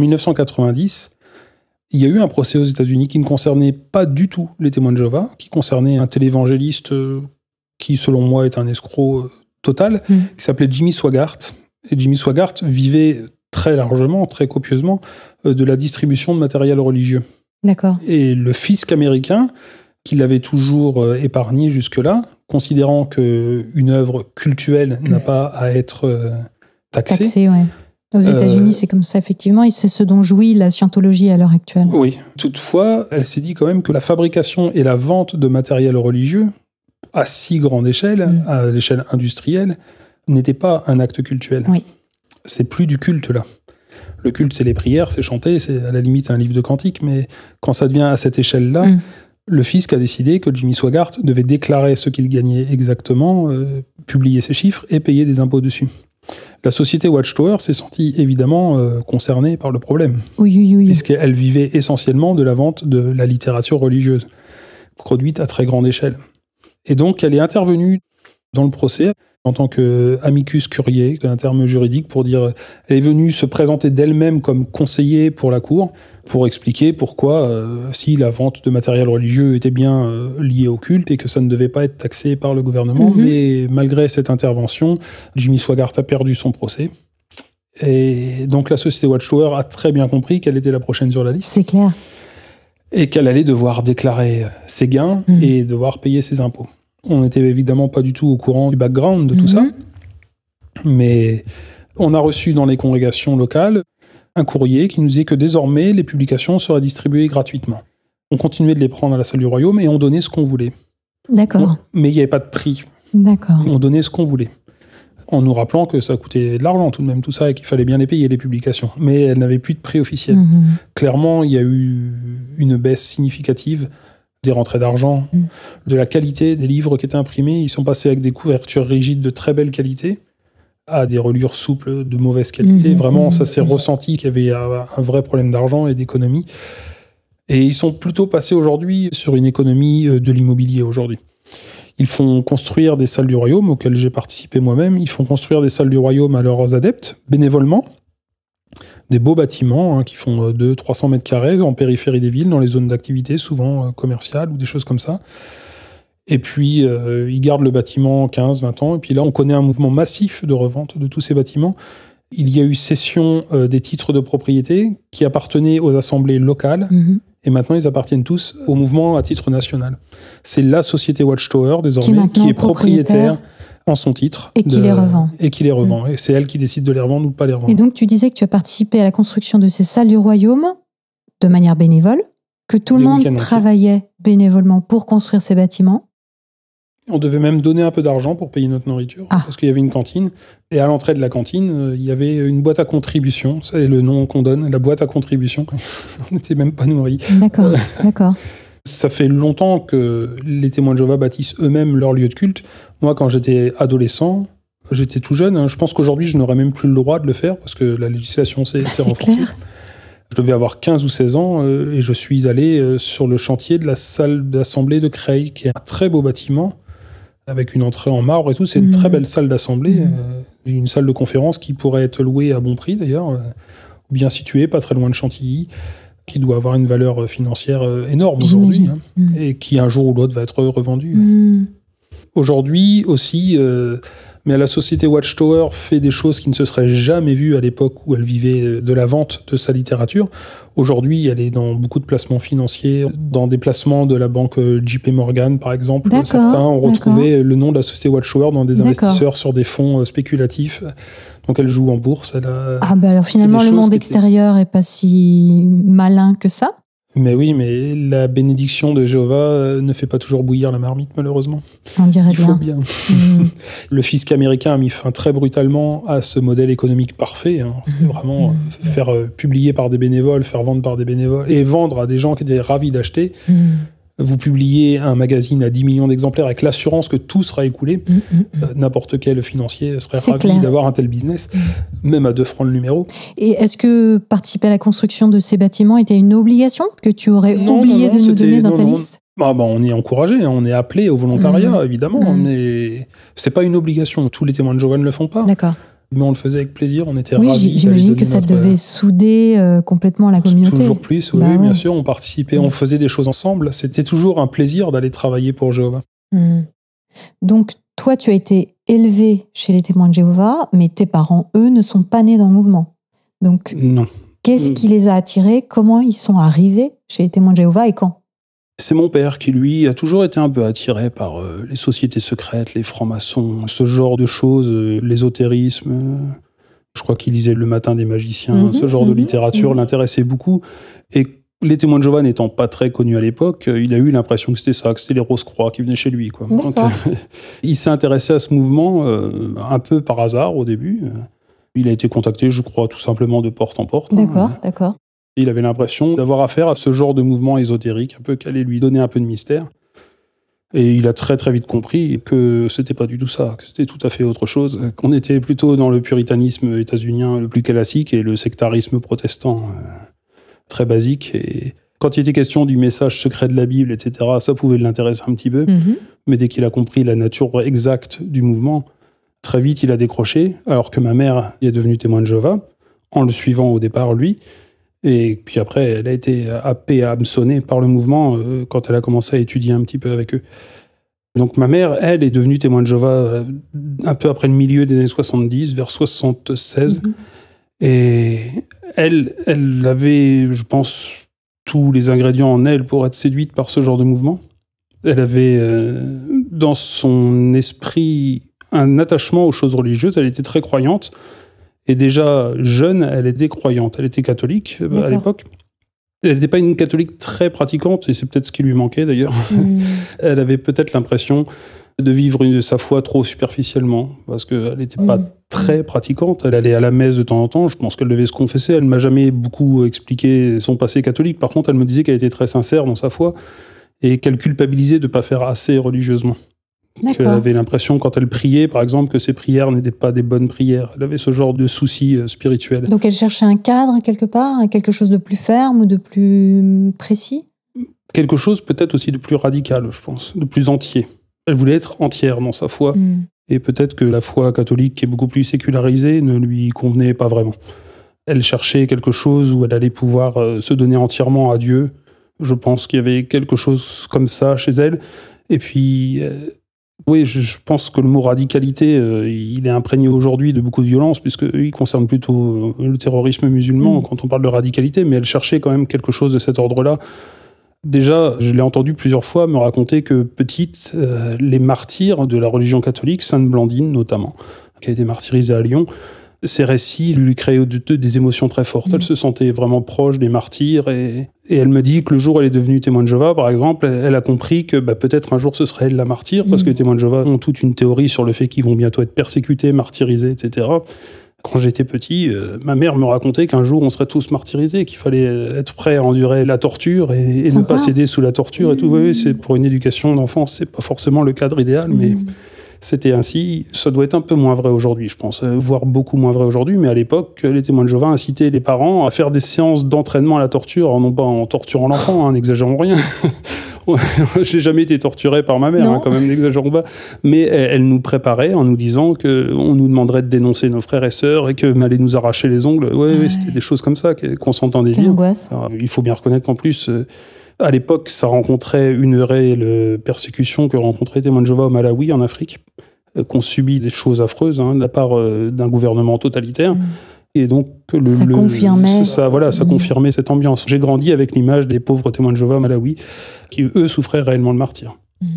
1990, il y a eu un procès aux États-Unis qui ne concernait pas du tout les témoins de Jéhovah, qui concernait un télévangéliste qui, selon moi, est un escroc total, qui s'appelait Jimmy Swaggart. Et Jimmy Swaggart vivait très largement, très copieusement, de la distribution de matériel religieux. D'accord. Et le fisc américain, qui l'avait toujours épargné jusque-là, considérant qu'une œuvre cultuelle n'a pas à être taxée. Taxée, ouais. Aux États-Unis, c'est comme ça, effectivement, et c'est ce dont jouit la scientologie à l'heure actuelle. Oui. Toutefois, elle s'est dit quand même que la fabrication et la vente de matériel religieux, à si grande échelle, à l'échelle industrielle, n'était pas un acte cultuel. Oui. C'est plus du culte, là. Le culte, c'est les prières, c'est chanter, c'est à la limite un livre de cantiques, mais quand ça devient à cette échelle-là, le fisc a décidé que Jimmy Swaggart devait déclarer ce qu'il gagnait exactement, publier ses chiffres et payer des impôts dessus. La société Watchtower s'est sentie évidemment concernée par le problème, puisqu'elle vivait essentiellement de la vente de la littérature religieuse, produite à très grande échelle. Et donc, elle est intervenue dans le procès en tant qu'amicus curiae, un terme juridique pour dire... Elle est venue se présenter d'elle-même comme conseiller pour la cour, pour expliquer pourquoi, si la vente de matériel religieux était bien liée au culte et que ça ne devait pas être taxé par le gouvernement. Mais malgré cette intervention, Jimmy Swaggart a perdu son procès. Et donc la société Watchtower a très bien compris qu'elle était la prochaine sur la liste. C'est clair. Et qu'elle allait devoir déclarer ses gains et devoir payer ses impôts. On n'était évidemment pas du tout au courant du background de tout ça, mais on a reçu dans les congrégations locales un courrier qui nous disait que désormais les publications seraient distribuées gratuitement. On continuait de les prendre à la salle du royaume et on donnait ce qu'on voulait. D'accord. Mais il n'y avait pas de prix. D'accord. On donnait ce qu'on voulait. En nous rappelant que ça coûtait de l'argent tout de même, tout ça, et qu'il fallait bien les payer, les publications. Mais elles n'avaient plus de prix officiel. Clairement, il y a eu une baisse significative des rentrées d'argent, de la qualité des livres qui étaient imprimés. Ils sont passés avec des couvertures rigides de très belle qualité à des reliures souples de mauvaise qualité. Vraiment, ça s'est ressenti qu'il y avait un vrai problème d'argent et d'économie. Et ils sont plutôt passés aujourd'hui sur une économie de l'immobilier aujourd'hui. Ils font construire des salles du royaume, auxquelles j'ai participé moi-même. Ils font construire des salles du royaume à leurs adeptes, bénévolement. Des beaux bâtiments qui font 200-300 mètres carrés en périphérie des villes, dans les zones d'activité, souvent commerciales ou des choses comme ça. Et puis, ils gardent le bâtiment 15-20 ans. Et puis là, on connaît un mouvement massif de revente de tous ces bâtiments. Il y a eu cession des titres de propriété qui appartenaient aux assemblées locales. Et maintenant, ils appartiennent tous au mouvement à titre national. C'est la société Watchtower, désormais, qui est propriétaire en son titre. Et qui les revend. Et qui les revend. Et c'est elle qui décide de les revendre ou de pas les revendre. Et donc, tu disais que tu as participé à la construction de ces salles du royaume de manière bénévole, que tout le monde travaillait bénévolement pour construire ces bâtiments. On devait même donner un peu d'argent pour payer notre nourriture, parce qu'il y avait une cantine. Et à l'entrée de la cantine, il y avait une boîte à contribution. C'est le nom qu'on donne, la boîte à contribution. On n'était même pas nourris. D'accord, d'accord. Ça fait longtemps que les témoins de Jéhovah bâtissent eux-mêmes leur lieu de culte. Moi, quand j'étais adolescent, j'étais tout jeune, je pense qu'aujourd'hui, je n'aurais même plus le droit de le faire parce que la législation s'est renforcée. Clair. Je devais avoir 15 ou 16 ans et je suis allé sur le chantier de la salle d'assemblée de Creil, qui est un très beau bâtiment avec une entrée en marbre et tout. C'est une très belle salle d'assemblée, une salle de conférence qui pourrait être louée à bon prix d'ailleurs, bien située, pas très loin de Chantilly, qui doit avoir une valeur financière énorme aujourd'hui, et qui un jour ou l'autre va être revendue. Aujourd'hui aussi, mais la société Watchtower fait des choses qui ne se seraient jamais vues à l'époque où elle vivait de la vente de sa littérature. Aujourd'hui, elle est dans beaucoup de placements financiers, dans des placements de la banque JP Morgan, par exemple. Certains ont retrouvé le nom de la société Watchtower dans des investisseurs sur des fonds spéculatifs. Donc elle joue en bourse. Alors finalement, le monde extérieur n'est pas si malin que ça. Mais oui, mais la bénédiction de Jéhovah ne fait pas toujours bouillir la marmite, malheureusement. On dirait Il faut bien. Le fisc américain a mis fin très brutalement à ce modèle économique parfait. C'était vraiment faire publier par des bénévoles, faire vendre par des bénévoles, et vendre à des gens qui étaient ravis d'acheter. Vous publiez un magazine à 10 millions d'exemplaires avec l'assurance que tout sera écoulé. N'importe quel financier serait ravi d'avoir un tel business, même à 2 francs le numéro. Et est-ce que participer à la construction de ces bâtiments était une obligation que tu aurais oublié de nous donner dans ta liste ? On est encouragé, on est appelé au volontariat, évidemment, mais c'est pas une obligation. Tous les témoins de Jéhovah ne le font pas. D'accord. Mais on le faisait avec plaisir, on était ravis. J'imagine que ça devait souder complètement la communauté. Toujours plus, oui, bien sûr, on participait, on faisait des choses ensemble. C'était toujours un plaisir d'aller travailler pour Jéhovah. Donc, toi, tu as été élevé chez les témoins de Jéhovah, mais tes parents, eux, ne sont pas nés dans le mouvement. Donc, non. Qu'est-ce qui les a attirés ? Comment ils sont arrivés chez les témoins de Jéhovah et quand ? C'est mon père qui, lui, a toujours été un peu attiré par les sociétés secrètes, les francs-maçons, ce genre de choses, l'ésotérisme. Je crois qu'il lisait Le Matin des magiciens, ce genre de littérature l'intéressait beaucoup. Et les témoins de Jéhovah n'étant pas très connus à l'époque, il a eu l'impression que c'était ça, que c'était les Rose-Croix qui venaient chez lui, quoi. Donc, il s'est intéressé à ce mouvement un peu par hasard au début. Il a été contacté, je crois, tout simplement de porte en porte. D'accord. Il avait l'impression d'avoir affaire à ce genre de mouvement ésotérique, un peu qui allait lui donner un peu de mystère. Et il a très très vite compris que c'était pas du tout ça, que c'était tout à fait autre chose, qu'on était plutôt dans le puritanisme états-unien le plus classique et le sectarisme protestant très basique. Et quand il était question du message secret de la Bible, etc., ça pouvait l'intéresser un petit peu. Mais dès qu'il a compris la nature exacte du mouvement, très vite il a décroché, alors que ma mère est devenue témoin de Jéhovah, en le suivant au départ, lui. Et puis après, elle a été happée, hameçonnée par le mouvement quand elle a commencé à étudier un petit peu avec eux. Donc ma mère, elle, est devenue témoin de Jéhovah un peu après le milieu des années 70, vers 76. Et elle avait, je pense, tous les ingrédients en elle pour être séduite par ce genre de mouvement. Elle avait dans son esprit un attachement aux choses religieuses. Elle était très croyante. Et déjà jeune, elle était croyante. Elle était catholique à l'époque. Elle n'était pas une catholique très pratiquante, et c'est peut-être ce qui lui manquait d'ailleurs. Elle avait peut-être l'impression de vivre sa foi trop superficiellement, parce qu'elle n'était pas très pratiquante. Elle allait à la messe de temps en temps, je pense qu'elle devait se confesser. Elle ne m'a jamais beaucoup expliqué son passé catholique. Par contre, elle me disait qu'elle était très sincère dans sa foi, et qu'elle culpabilisait de ne pas faire assez religieusement. Elle avait l'impression, quand elle priait, par exemple, que ses prières n'étaient pas des bonnes prières. Elle avait ce genre de soucis spirituels. Donc elle cherchait un cadre, quelque part, quelque chose de plus ferme ou de plus précis ? Quelque chose peut-être aussi de plus radical, je pense, de plus entier. Elle voulait être entière dans sa foi. Et peut-être que la foi catholique, qui est beaucoup plus sécularisée, ne lui convenait pas vraiment. Elle cherchait quelque chose où elle allait pouvoir se donner entièrement à Dieu. Je pense qu'il y avait quelque chose comme ça chez elle. Et puis... oui, je pense que le mot radicalité, il est imprégné aujourd'hui de beaucoup de violence, puisqu'il concerne plutôt le terrorisme musulman quand on parle de radicalité, mais elle cherchait quand même quelque chose de cet ordre-là. Déjà, je l'ai entendu plusieurs fois me raconter que petite, les martyrs de la religion catholique, Sainte Blandine notamment, qui a été martyrisée à Lyon, ces récits lui créaient des émotions très fortes. Elle se sentait vraiment proche des martyrs et elle me dit que le jour où elle est devenue témoin de Jéhovah, par exemple, elle a compris que peut-être un jour ce serait elle la martyre, parce que les témoins de Jéhovah ont toute une théorie sur le fait qu'ils vont bientôt être persécutés, martyrisés, etc. Quand j'étais petit, ma mère me racontait qu'un jour on serait tous martyrisés, qu'il fallait être prêt à endurer la torture et ne pas céder sous la torture et tout. Oui, c'est pour une éducation d'enfant, c'est pas forcément le cadre idéal, mais c'était ainsi. Ça doit être un peu moins vrai aujourd'hui, je pense, voire beaucoup moins vrai aujourd'hui, mais à l'époque, les témoins de Jéhovah incitaient les parents à faire des séances d'entraînement à la torture, non pas en torturant l'enfant, n'exagérons rien. J'ai jamais été torturé par ma mère, quand même, n'exagérons pas. Mais elle nous préparait en nous disant qu'on nous demanderait de dénoncer nos frères et sœurs et qu'on allait nous arracher les ongles. Ouais, c'était des choses comme ça qu'on s'entendait dire. Alors, il faut bien reconnaître qu'en plus, à l'époque, ça rencontrait une réelle persécution que rencontraient les témoins de Jéhovah au Malawi, en Afrique, qu'on subit des choses affreuses de la part d'un gouvernement totalitaire. Et donc, ça confirmait cette ambiance. J'ai grandi avec l'image des pauvres témoins de Jéhovah au Malawi, qui, eux, souffraient réellement le martyre.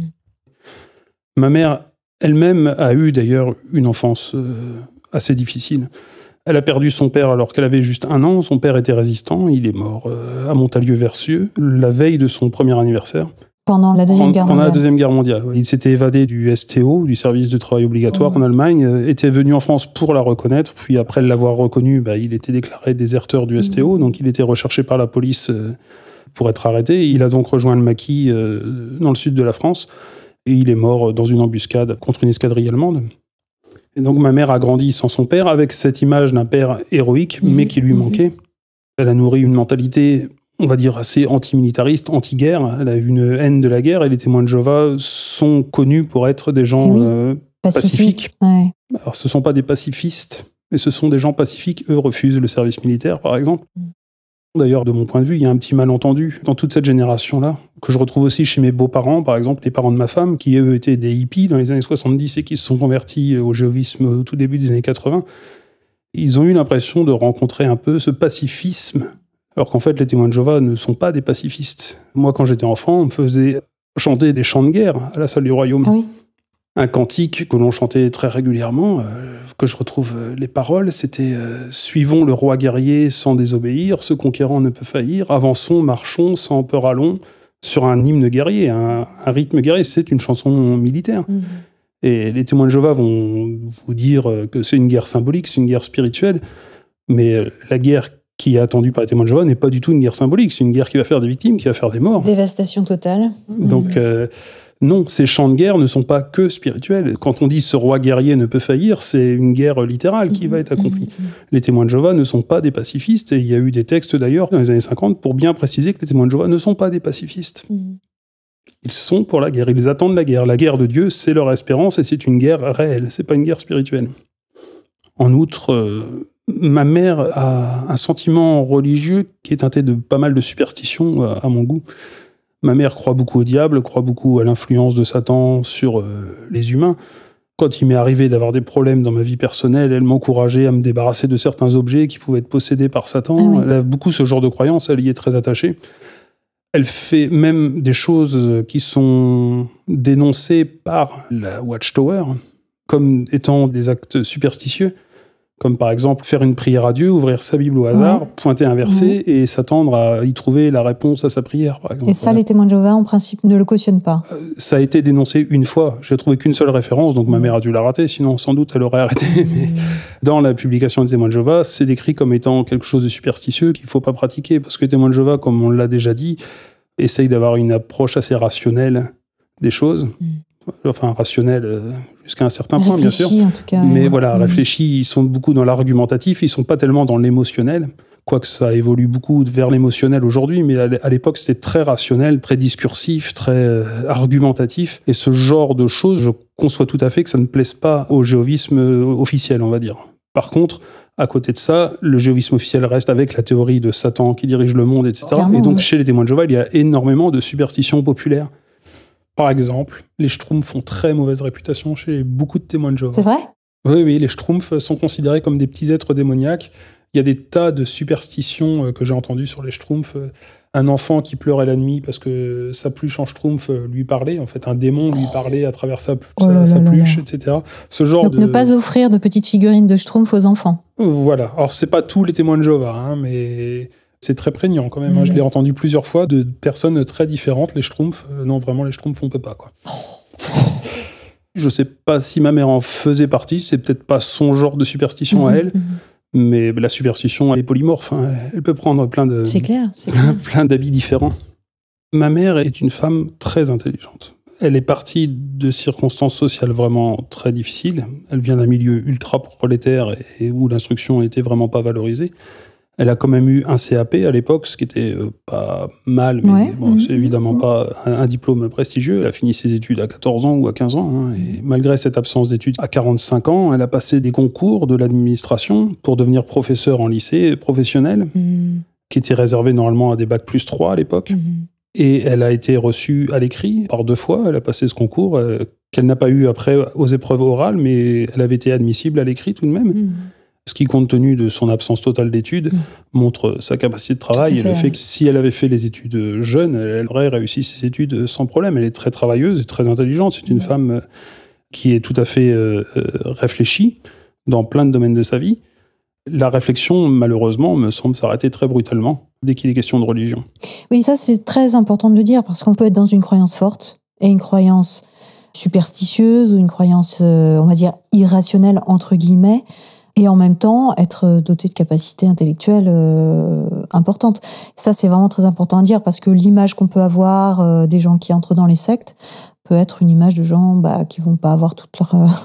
Ma mère, elle-même, a eu d'ailleurs une enfance assez difficile. Elle a perdu son père alors qu'elle avait juste 1 an. Son père était résistant. Il est mort à Montalieu-Versieux, la veille de son premier anniversaire. Pendant la Deuxième Guerre mondiale. Pendant la Deuxième Guerre mondiale. Il s'était évadé du STO, du service de travail obligatoire en Allemagne, était venu en France pour la reconnaître, puis après l'avoir reconnu, il était déclaré déserteur du STO, donc il était recherché par la police pour être arrêté. Il a donc rejoint le maquis dans le sud de la France, et il est mort dans une embuscade contre une escadrille allemande. Et donc ma mère a grandi sans son père, avec cette image d'un père héroïque, mais qui lui manquait. Elle a nourri une mentalité, on va dire, assez anti-militariste, anti-guerre. Elle a eu une haine de la guerre, et les témoins de Jéhovah sont connus pour être des gens pacifiques. Ouais. Alors, ce ne sont pas des pacifistes, mais ce sont des gens pacifiques. Eux refusent le service militaire, par exemple. D'ailleurs, de mon point de vue, il y a un petit malentendu dans toute cette génération-là, que je retrouve aussi chez mes beaux-parents, par exemple, les parents de ma femme, qui, eux, étaient des hippies dans les années 70 et qui se sont convertis au jéhovisme au tout début des années 80. Ils ont eu l'impression de rencontrer un peu ce pacifisme, alors qu'en fait, les témoins de Jéhovah ne sont pas des pacifistes. Moi, quand j'étais enfant, on me faisait chanter des chants de guerre à la salle du royaume. Ah oui. Un cantique que l'on chantait très régulièrement, que je retrouve les paroles, c'était « Suivons le roi guerrier sans désobéir, ce conquérant ne peut faillir, avançons, marchons, sans peur allons », sur un hymne guerrier, un rythme guerrier, c'est une chanson militaire. Et les témoins de Jéhovah vont vous dire que c'est une guerre symbolique, c'est une guerre spirituelle, mais la guerre qui est attendue par les témoins de Jéhovah n'est pas du tout une guerre symbolique, c'est une guerre qui va faire des victimes, qui va faire des morts. Dévastation totale. Donc, non, ces chants de guerre ne sont pas que spirituels. Quand on dit « ce roi guerrier ne peut faillir », c'est une guerre littérale qui va être accomplie. Les témoins de Jéhovah ne sont pas des pacifistes, et il y a eu des textes d'ailleurs dans les années 50 pour bien préciser que les témoins de Jéhovah ne sont pas des pacifistes. Ils sont pour la guerre, ils attendent la guerre. La guerre de Dieu, c'est leur espérance, et c'est une guerre réelle, c'est pas une guerre spirituelle. En outre, ma mère a un sentiment religieux qui est teinté de pas mal de superstitions à mon goût. Ma mère croit beaucoup au diable, croit beaucoup à l'influence de Satan sur les humains. Quand il m'est arrivé d'avoir des problèmes dans ma vie personnelle, elle m'encourageait à me débarrasser de certains objets qui pouvaient être possédés par Satan. Ah oui. Elle a beaucoup ce genre de croyances, elle y est très attachée. Elle fait même des choses qui sont dénoncées par la Watchtower comme étant des actes superstitieux, comme par exemple faire une prière à Dieu, ouvrir sa Bible au hasard, pointer un verset et s'attendre à y trouver la réponse à sa prière, par exemple. Et ça, les témoins de Jéhovah, en principe, ne le cautionnent pas. Ça a été dénoncé une fois. J'ai trouvé qu'une seule référence, donc ma mère a dû la rater, sinon sans doute elle aurait arrêté. Mais dans la publication des témoins de Jéhovah, c'est décrit comme étant quelque chose de superstitieux qu'il ne faut pas pratiquer, parce que les témoins de Jéhovah, comme on l'a déjà dit, essayent d'avoir une approche assez rationnelle des choses. Enfin, rationnel jusqu'à un certain point, bien sûr. En tout cas, mais voilà, réfléchis, ils sont beaucoup dans l'argumentatif, ils sont pas tellement dans l'émotionnel, quoique ça évolue beaucoup vers l'émotionnel aujourd'hui, mais à l'époque, c'était très rationnel, très discursif, très argumentatif, et ce genre de choses, je conçois tout à fait que ça ne plaise pas au jéhovisme officiel, on va dire. Par contre, à côté de ça, le jéhovisme officiel reste avec la théorie de Satan qui dirige le monde, etc. Clairement, et donc, chez les témoins de Jéhovah, il y a énormément de superstitions populaires. Par exemple, les Schtroumpfs ont très mauvaise réputation chez beaucoup de témoins de Jéhovah. C'est vrai ? Oui, les Schtroumpfs sont considérés comme des petits êtres démoniaques. Il y a des tas de superstitions que j'ai entendues sur les Schtroumpfs. Un enfant qui pleurait la nuit parce que sa pluche en Schtroumpf lui parlait. En fait, un démon lui parlait à travers sa pluche, etc. Ce genre Donc, ne pas offrir de petites figurines de Schtroumpf aux enfants. Voilà. Alors, c'est pas tous les témoins de Jéhovah, mais c'est très prégnant quand même. Je l'ai entendu plusieurs fois de personnes très différentes. Les Schtroumpfs, non, vraiment, les Schtroumpfs, on peut pas, quoi. Je sais pas si ma mère en faisait partie, c'est peut-être pas son genre de superstition à elle, mais la superstition, elle est polymorphe, hein. Elle peut prendre C'est clair, c'est clair. plein d'habits différents. Ma mère est une femme très intelligente. Elle est partie de circonstances sociales vraiment très difficiles. Elle vient d'un milieu ultra prolétaire et où l'instruction n'était vraiment pas valorisée. Elle a quand même eu un CAP à l'époque, ce qui était pas mal, mais bon, c'est évidemment pas un diplôme prestigieux. Elle a fini ses études à 14 ans ou à 15 ans. Hein, et malgré cette absence d'études, à 45 ans, elle a passé des concours de l'administration pour devenir professeur en lycée professionnel, qui était réservé normalement à des bacs plus 3 à l'époque. Et elle a été reçue à l'écrit par 2 fois. Elle a passé ce concours qu'elle n'a pas eu après aux épreuves orales, mais elle avait été admissible à l'écrit tout de même. Ce qui, compte tenu de son absence totale d'études, montre sa capacité de travail et le fait que si elle avait fait les études jeune, elle aurait réussi ses études sans problème. Elle est très travailleuse et très intelligente. C'est une femme qui est tout à fait réfléchie dans plein de domaines de sa vie. La réflexion, malheureusement, me semble s'arrêter très brutalement dès qu'il est question de religion. Oui, ça c'est très important de le dire, parce qu'on peut être dans une croyance forte et une croyance superstitieuse ou une croyance, on va dire, irrationnelle, entre guillemets, et en même temps être doté de capacités intellectuelles importantes. Ça, c'est vraiment très important à dire, parce que l'image qu'on peut avoir des gens qui entrent dans les sectes peut être une image de gens qui vont pas avoir toutes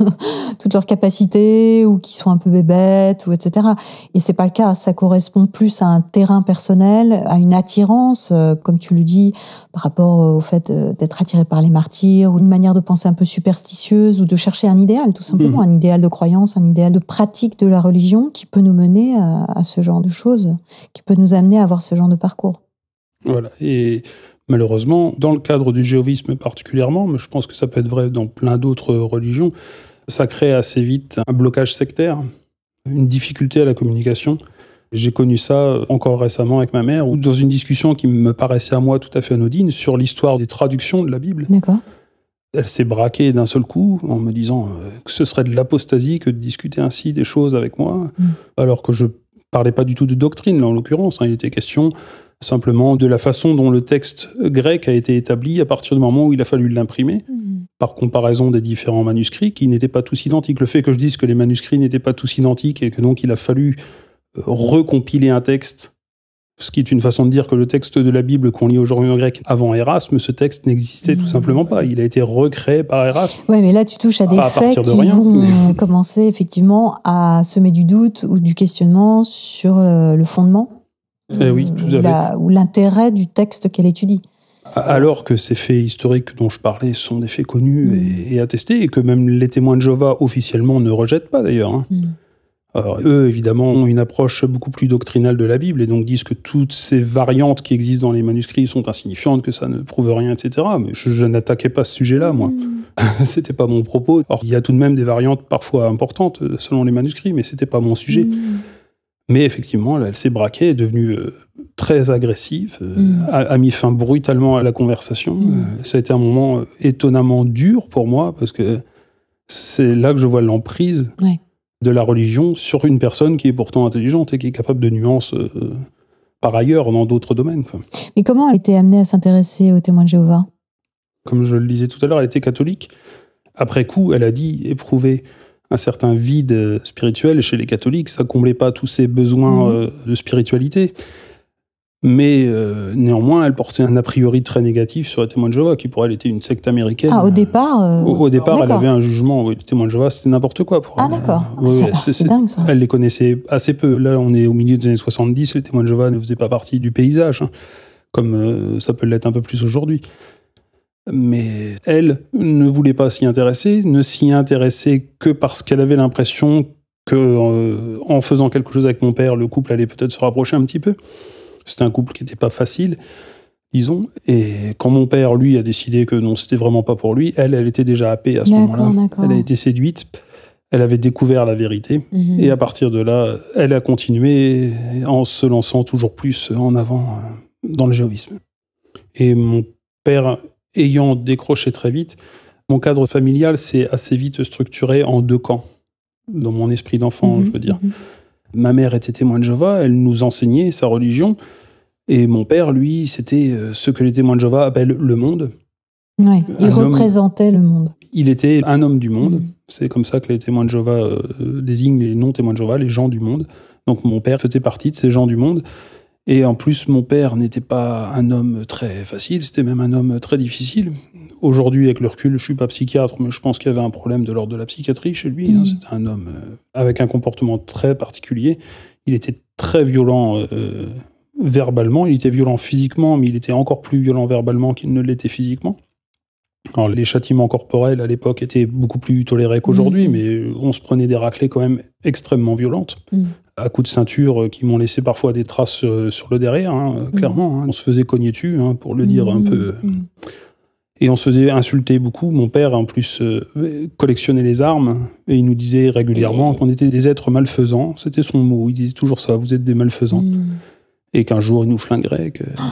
leurs capacités, ou qui sont un peu bébêtes, ou etc. Et c'est pas le cas. Ça correspond plus à un terrain personnel, à une attirance, comme tu le dis, par rapport au fait d'être attiré par les martyrs, ou une manière de penser un peu superstitieuse, ou de chercher un idéal, tout simplement, un idéal de croyance, un idéal de pratique de la religion qui peut nous mener à ce genre de choses, qui peut nous amener à avoir ce genre de parcours. Voilà. Et malheureusement, dans le cadre du jéhovisme particulièrement, mais je pense que ça peut être vrai dans plein d'autres religions, ça crée assez vite un blocage sectaire, une difficulté à la communication. J'ai connu ça encore récemment avec ma mère, ou dans une discussion qui me paraissait à moi tout à fait anodine sur l'histoire des traductions de la Bible. D'accord. Elle s'est braquée d'un seul coup en me disant que ce serait de l'apostasie que de discuter ainsi des choses avec moi, alors que je parlais pas du tout de doctrine, là, en l'occurrence. Il était question simplement de la façon dont le texte grec a été établi à partir du moment où il a fallu l'imprimer, par comparaison des différents manuscrits qui n'étaient pas tous identiques. Le fait que je dise que les manuscrits n'étaient pas tous identiques et que donc il a fallu recompiler un texte, ce qui est une façon de dire que le texte de la Bible qu'on lit aujourd'hui en grec avant Erasme, ce texte n'existait tout simplement pas. Il a été recréé par Erasme. Oui, mais là tu touches à des faits qui vont commencer effectivement à semer du doute ou du questionnement sur le fondement. Oui, tout à fait. Ou l'intérêt du texte qu'elle étudie. Alors que ces faits historiques dont je parlais sont des faits connus et attestés, et que même les témoins de Jéhovah officiellement ne rejettent pas d'ailleurs. Hein. Alors, eux, évidemment, ont une approche beaucoup plus doctrinale de la Bible, et donc disent que toutes ces variantes qui existent dans les manuscrits sont insignifiantes, que ça ne prouve rien, etc. Mais je n'attaquais pas ce sujet-là, moi. C'était pas mon propos. Alors, il y a tout de même des variantes parfois importantes selon les manuscrits, mais c'était pas mon sujet. Mais effectivement, elle s'est braquée, est devenue très agressive, a mis fin brutalement à la conversation. Ça a été un moment étonnamment dur pour moi, parce que c'est là que je vois l'emprise de la religion sur une personne qui est pourtant intelligente et qui est capable de nuances par ailleurs dans d'autres domaines. Quoi. Mais comment elle a été amenée à s'intéresser aux témoins de Jéhovah ? Comme je le disais tout à l'heure, elle était catholique. Après coup, elle a dit éprouver un certain vide spirituel chez les catholiques. Ça comblait pas tous ses besoins de spiritualité. Mais néanmoins, elle portait un a priori très négatif sur les témoins de Jéhovah, qui pour elle était une secte américaine. Ah, au départ Au départ, elle avait un jugement. Les témoins de Jéhovah, c'était n'importe quoi pour elle. Ah, d'accord. C'est dingue, ça. Elle les connaissait assez peu. Là, on est au milieu des années 70, les témoins de Jéhovah ne faisaient pas partie du paysage, hein, comme ça peut l'être un peu plus aujourd'hui. Mais elle ne voulait pas s'y intéresser, ne s'y intéressait que parce qu'elle avait l'impression que, en faisant quelque chose avec mon père, le couple allait peut-être se rapprocher un petit peu. C'était un couple qui n'était pas facile, disons. Et quand mon père, lui, a décidé que non, c'était vraiment pas pour lui, elle était déjà happée à ce moment-là. Elle a été séduite, elle avait découvert la vérité. Et à partir de là, elle a continué en se lançant toujours plus en avant dans le jéhovisme. Et mon père ayant décroché très vite, mon cadre familial s'est assez vite structuré en 2 camps, dans mon esprit d'enfant, je veux dire. Ma mère était témoin de Jéhovah, elle nous enseignait sa religion, et mon père, lui, c'était ce que les témoins de Jéhovah appellent le monde. Ouais, il représentait le monde. Il était un homme du monde. C'est comme ça que les témoins de Jéhovah désignent les non-témoins de Jéhovah, les gens du monde. Donc mon père faisait partie de ces gens du monde. Et en plus, mon père n'était pas un homme très facile, c'était même un homme très difficile. Aujourd'hui, avec le recul, je suis pas psychiatre, mais je pense qu'il y avait un problème de l'ordre de la psychiatrie chez lui. C'était un homme avec un comportement très particulier. Il était très violent verbalement, il était violent physiquement, mais il était encore plus violent verbalement qu'il ne l'était physiquement. Alors, les châtiments corporels à l'époque étaient beaucoup plus tolérés qu'aujourd'hui, mais on se prenait des raclées quand même extrêmement violentes, à coups de ceinture qui m'ont laissé parfois des traces sur le derrière, clairement. On se faisait cogner dessus, pour le dire un peu. Et on se faisait insulter beaucoup. Mon père, en plus, collectionnait les armes, et il nous disait régulièrement qu'on était des êtres malfaisants. C'était son mot, il disait toujours ça, vous êtes des malfaisants. Et qu'un jour, il nous flinguerait.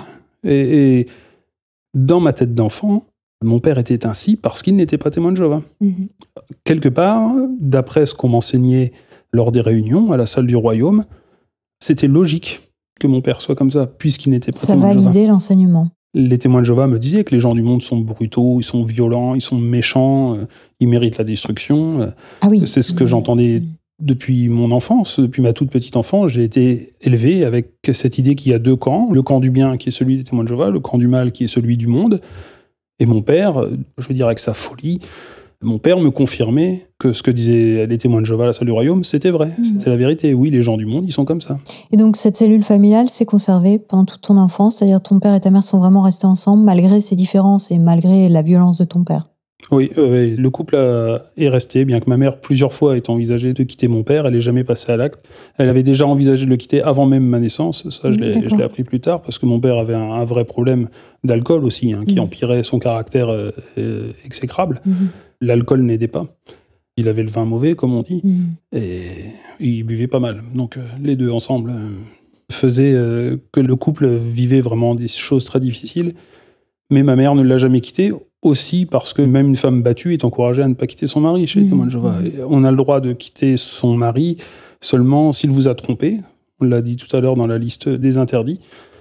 Et dans ma tête d'enfant, mon père était ainsi parce qu'il n'était pas témoin de Jéhovah. Quelque part, d'après ce qu'on m'enseignait lors des réunions à la salle du royaume, c'était logique que mon père soit comme ça, puisqu'il n'était pas témoin de Jéhovah. Ça validait l'enseignement. Les témoins de Jéhovah me disaient que les gens du monde sont brutaux, ils sont violents, ils sont méchants, ils méritent la destruction. Ah oui. C'est ce que j'entendais depuis mon enfance, depuis ma toute petite enfance. J'ai été élevé avec cette idée qu'il y a deux camps, le camp du bien qui est celui des témoins de Jéhovah, le camp du mal qui est celui du monde. Et mon père, je veux dire avec sa folie, mon père me confirmait que ce que disaient les témoins de Jéhovah à la salle du royaume, c'était vrai, c'était la vérité. Oui, les gens du monde, ils sont comme ça. Et donc cette cellule familiale s'est conservée pendant toute ton enfance, c'est-à-dire ton père et ta mère sont vraiment restés ensemble malgré ces différences et malgré la violence de ton père. Oui, le couple est resté, bien que ma mère, plusieurs fois, ait envisagé de quitter mon père. Elle n'est jamais passée à l'acte. Elle avait déjà envisagé de le quitter avant même ma naissance. Ça, je l'ai appris plus tard, parce que mon père avait un vrai problème d'alcool aussi, qui empirait son caractère exécrable. L'alcool n'aidait pas. Il avait le vin mauvais, comme on dit, et il buvait pas mal. Donc les deux ensemble faisaient que le couple vivait vraiment des choses très difficiles. Mais ma mère ne l'a jamais quitté, aussi parce que même une femme battue est encouragée à ne pas quitter son mari chez les témoins de Jéhovah. On a le droit de quitter son mari seulement s'il vous a trompé. On l'a dit tout à l'heure dans la liste des interdits.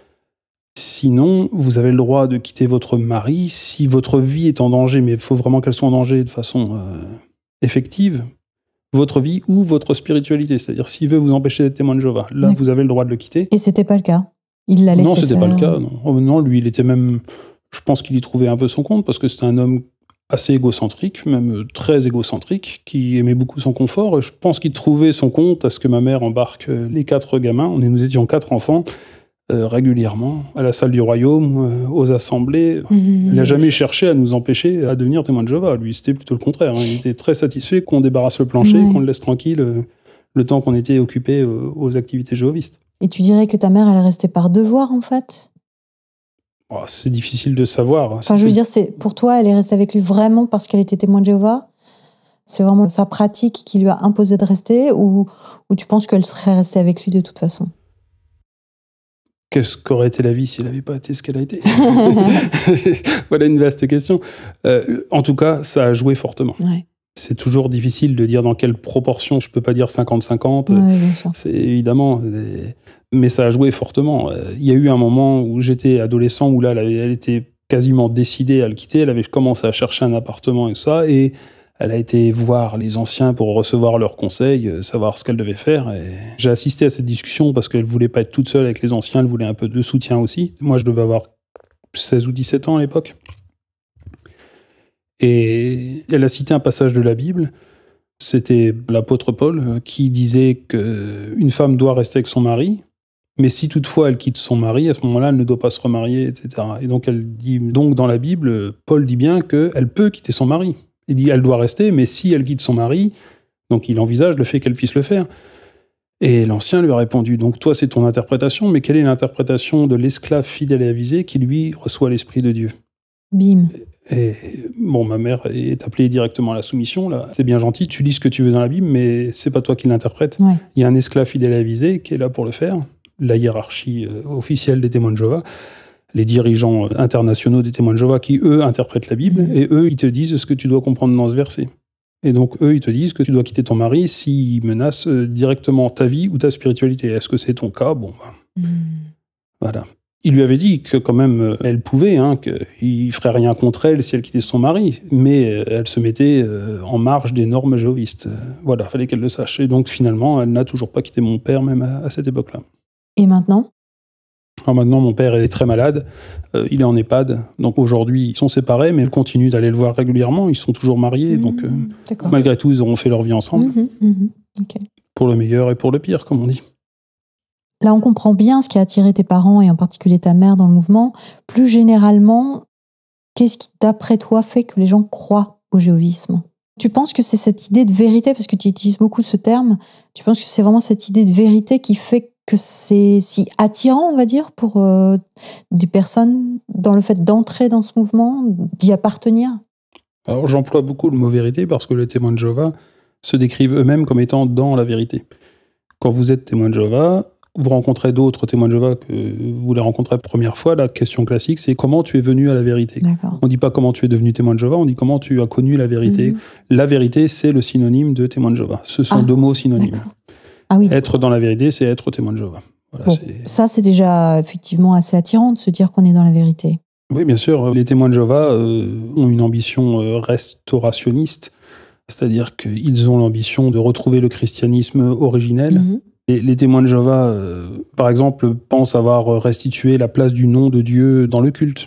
Sinon, vous avez le droit de quitter votre mari si votre vie est en danger, mais il faut vraiment qu'elle soit en danger de façon effective, votre vie ou votre spiritualité. C'est-à-dire, s'il veut vous empêcher d'être témoin de Jéhovah, là, vous avez le droit de le quitter. Et c'était pas le cas? Il l'a laissé faire? Non, c'était pas le cas. Non, lui, il était même... Je pense qu'il y trouvait un peu son compte, parce que c'était un homme assez égocentrique, même très égocentrique, qui aimait beaucoup son confort. Je pense qu'il trouvait son compte à ce que ma mère embarque les 4 gamins. Nous étions 4 enfants, régulièrement, à la salle du royaume, aux assemblées. Il n'a jamais cherché à nous empêcher à devenir témoin de Jéhovah. Lui, c'était plutôt le contraire. Il était très satisfait qu'on débarrasse le plancher, qu'on le laisse tranquille le temps qu'on était occupé aux activités jéhovistes. Et tu dirais que ta mère, elle est restée par devoir, en fait? C'est difficile de savoir. Enfin, je veux dire, pour toi, elle est restée avec lui vraiment parce qu'elle était témoin de Jéhovah? C'est vraiment sa pratique qui lui a imposé de rester, ou tu penses qu'elle serait restée avec lui de toute façon? Qu'est-ce qu'aurait été la vie s'il n'avait pas été ce qu'elle a été? Voilà une vaste question. En tout cas, ça a joué fortement. Ouais. C'est toujours difficile de dire dans quelle proportion. Je ne peux pas dire 50-50. Ouais, bien sûr. C'est évidemment... Mais ça a joué fortement. Il y a eu un moment où j'étais adolescent, où là, elle était quasiment décidée à le quitter. Elle avait commencé à chercher un appartement et tout ça. Et elle a été voir les anciens pour recevoir leurs conseils, savoir ce qu'elle devait faire. Et j'ai assisté à cette discussion parce qu'elle ne voulait pas être toute seule avec les anciens. Elle voulait un peu de soutien aussi. Moi, je devais avoir 16 ou 17 ans à l'époque. Et elle a cité un passage de la Bible. C'était l'apôtre Paul qui disait qu'une femme doit rester avec son mari. Mais si toutefois elle quitte son mari, à ce moment-là, elle ne doit pas se remarier, etc. Et donc elle dit, donc dans la Bible, Paul dit bien qu'elle peut quitter son mari. Il dit, elle doit rester, mais si elle quitte son mari, donc il envisage le fait qu'elle puisse le faire. Et l'ancien lui a répondu, donc toi c'est ton interprétation, mais quelle est l'interprétation de l'esclave fidèle et avisé qui lui reçoit l'Esprit de Dieu? Bim. Et bon, ma mère est appelée directement à la soumission, là. C'est bien gentil, tu lis ce que tu veux dans la Bible, mais c'est pas toi qui l'interprète. Ouais. Il y a un esclave fidèle et avisé qui est là pour le faire. La hiérarchie officielle des témoins de Jéhovah, les dirigeants internationaux des témoins de Jéhovah qui, eux, interprètent la Bible, et eux, ils te disent ce que tu dois comprendre dans ce verset. Et donc, eux, ils te disent que tu dois quitter ton mari s'il menace directement ta vie ou ta spiritualité. Est-ce que c'est ton cas? Bon, voilà. Il lui avait dit que quand même, elle pouvait, qu'il ferait rien contre elle si elle quittait son mari, mais elle se mettait en marge des normes jéhovistes. Voilà, fallait qu'elle le sache. Et donc finalement, elle n'a toujours pas quitté mon père, même à cette époque-là. Et maintenant ? Alors maintenant, mon père est très malade, il est en EHPAD, donc aujourd'hui, ils sont séparés, mais elle continue d'aller le voir régulièrement, ils sont toujours mariés, donc malgré tout, ils auront fait leur vie ensemble, Okay. Pour le meilleur et pour le pire, comme on dit. Là, on comprend bien ce qui a attiré tes parents, et en particulier ta mère, dans le mouvement. Plus généralement, qu'est-ce qui, d'après toi, fait que les gens croient au jéhovisme ? Tu penses que c'est cette idée de vérité, parce que tu utilises beaucoup ce terme, tu penses que c'est vraiment cette idée de vérité qui fait que c'est si attirant, on va dire, pour des personnes dans le fait d'entrer dans ce mouvement, d'y appartenir ? Alors j'emploie beaucoup le mot vérité parce que les témoins de Jéhovah se décrivent eux-mêmes comme étant dans la vérité. Quand vous êtes témoin de Jéhovah, vous rencontrez d'autres témoins de Jéhovah que vous les rencontrez la première fois, la question classique, c'est comment tu es venu à la vérité. D'accord. On ne dit pas comment tu es devenu témoin de Jéhovah, on dit comment tu as connu la vérité. La vérité, c'est le synonyme de témoin de Jéhovah. Ce sont deux mots synonymes. D'accord. Ah oui. Être dans la vérité, c'est être témoin de Jéhovah. Voilà, Bon, ça, c'est déjà effectivement assez attirant de se dire qu'on est dans la vérité. Oui, bien sûr. Les témoins de Jéhovah ont une ambition restaurationniste, c'est-à-dire qu'ils ont l'ambition de retrouver le christianisme originel. Et les témoins de Jéhovah, par exemple, pensent avoir restitué la place du nom de Dieu dans le culte.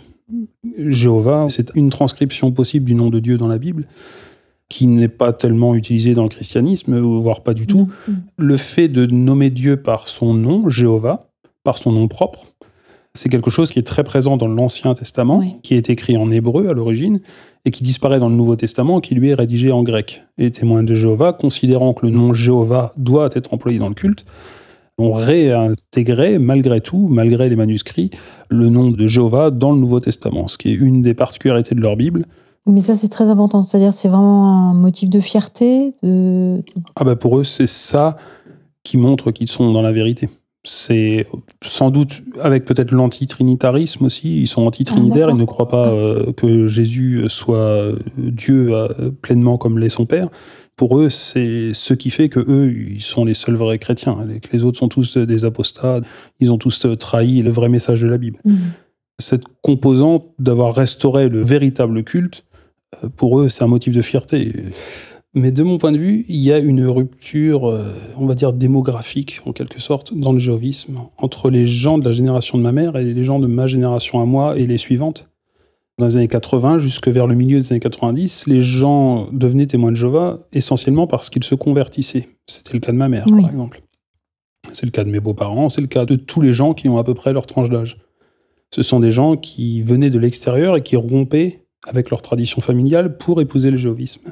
Jéhovah, c'est une transcription possible du nom de Dieu dans la Bible, qui n'est pas tellement utilisé dans le christianisme, voire pas du tout. Le fait de nommer Dieu par son nom, Jéhovah, par son nom propre, c'est quelque chose qui est très présent dans l'Ancien Testament, qui est écrit en hébreu à l'origine, et qui disparaît dans le Nouveau Testament, qui lui est rédigé en grec. Et les témoins de Jéhovah, considérant que le nom Jéhovah doit être employé dans le culte, ont réintégré, malgré tout, malgré les manuscrits, le nom de Jéhovah dans le Nouveau Testament, ce qui est une des particularités de leur Bible. Mais ça, c'est très important. C'est-à-dire, c'est vraiment un motif de fierté Pour eux, c'est ça qui montre qu'ils sont dans la vérité. C'est sans doute, avec peut-être l'antitrinitarisme aussi, ils sont antitrinitaires, ils ne croient pas que Jésus soit Dieu pleinement comme l'est son Père. Pour eux, c'est ce qui fait que eux, ils sont les seuls vrais chrétiens, et que les autres sont tous des apostats, ils ont tous trahi le vrai message de la Bible. Cette composante d'avoir restauré le véritable culte, pour eux, c'est un motif de fierté. Mais de mon point de vue, il y a une rupture, on va dire démographique, en quelque sorte, dans le jéhovisme, entre les gens de la génération de ma mère et les gens de ma génération à moi et les suivantes. Dans les années 80, jusque vers le milieu des années 90, les gens devenaient témoins de Jéhovah essentiellement parce qu'ils se convertissaient. C'était le cas de ma mère, par exemple. C'est le cas de mes beaux-parents, c'est le cas de tous les gens qui ont à peu près leur tranche d'âge. Ce sont des gens qui venaient de l'extérieur et qui rompaient avec leur tradition familiale pour épouser le jéhovisme.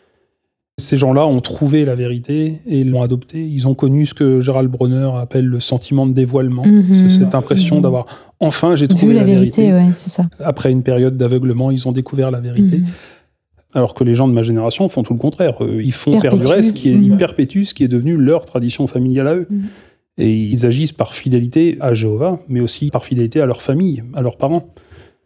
Ces gens-là ont trouvé la vérité et l'ont adoptée. Ils ont connu ce que Gérald Bronner appelle le sentiment de dévoilement. C'est cette impression d'avoir enfin j'ai trouvé la vérité. C'est ça. Après une période d'aveuglement, ils ont découvert la vérité. Alors que les gens de ma génération font tout le contraire. Ils font perdurer ce qui est, ils perpétuent ce qui est devenu leur tradition familiale à eux. Et ils agissent par fidélité à Jéhovah, mais aussi par fidélité à leur famille, à leurs parents.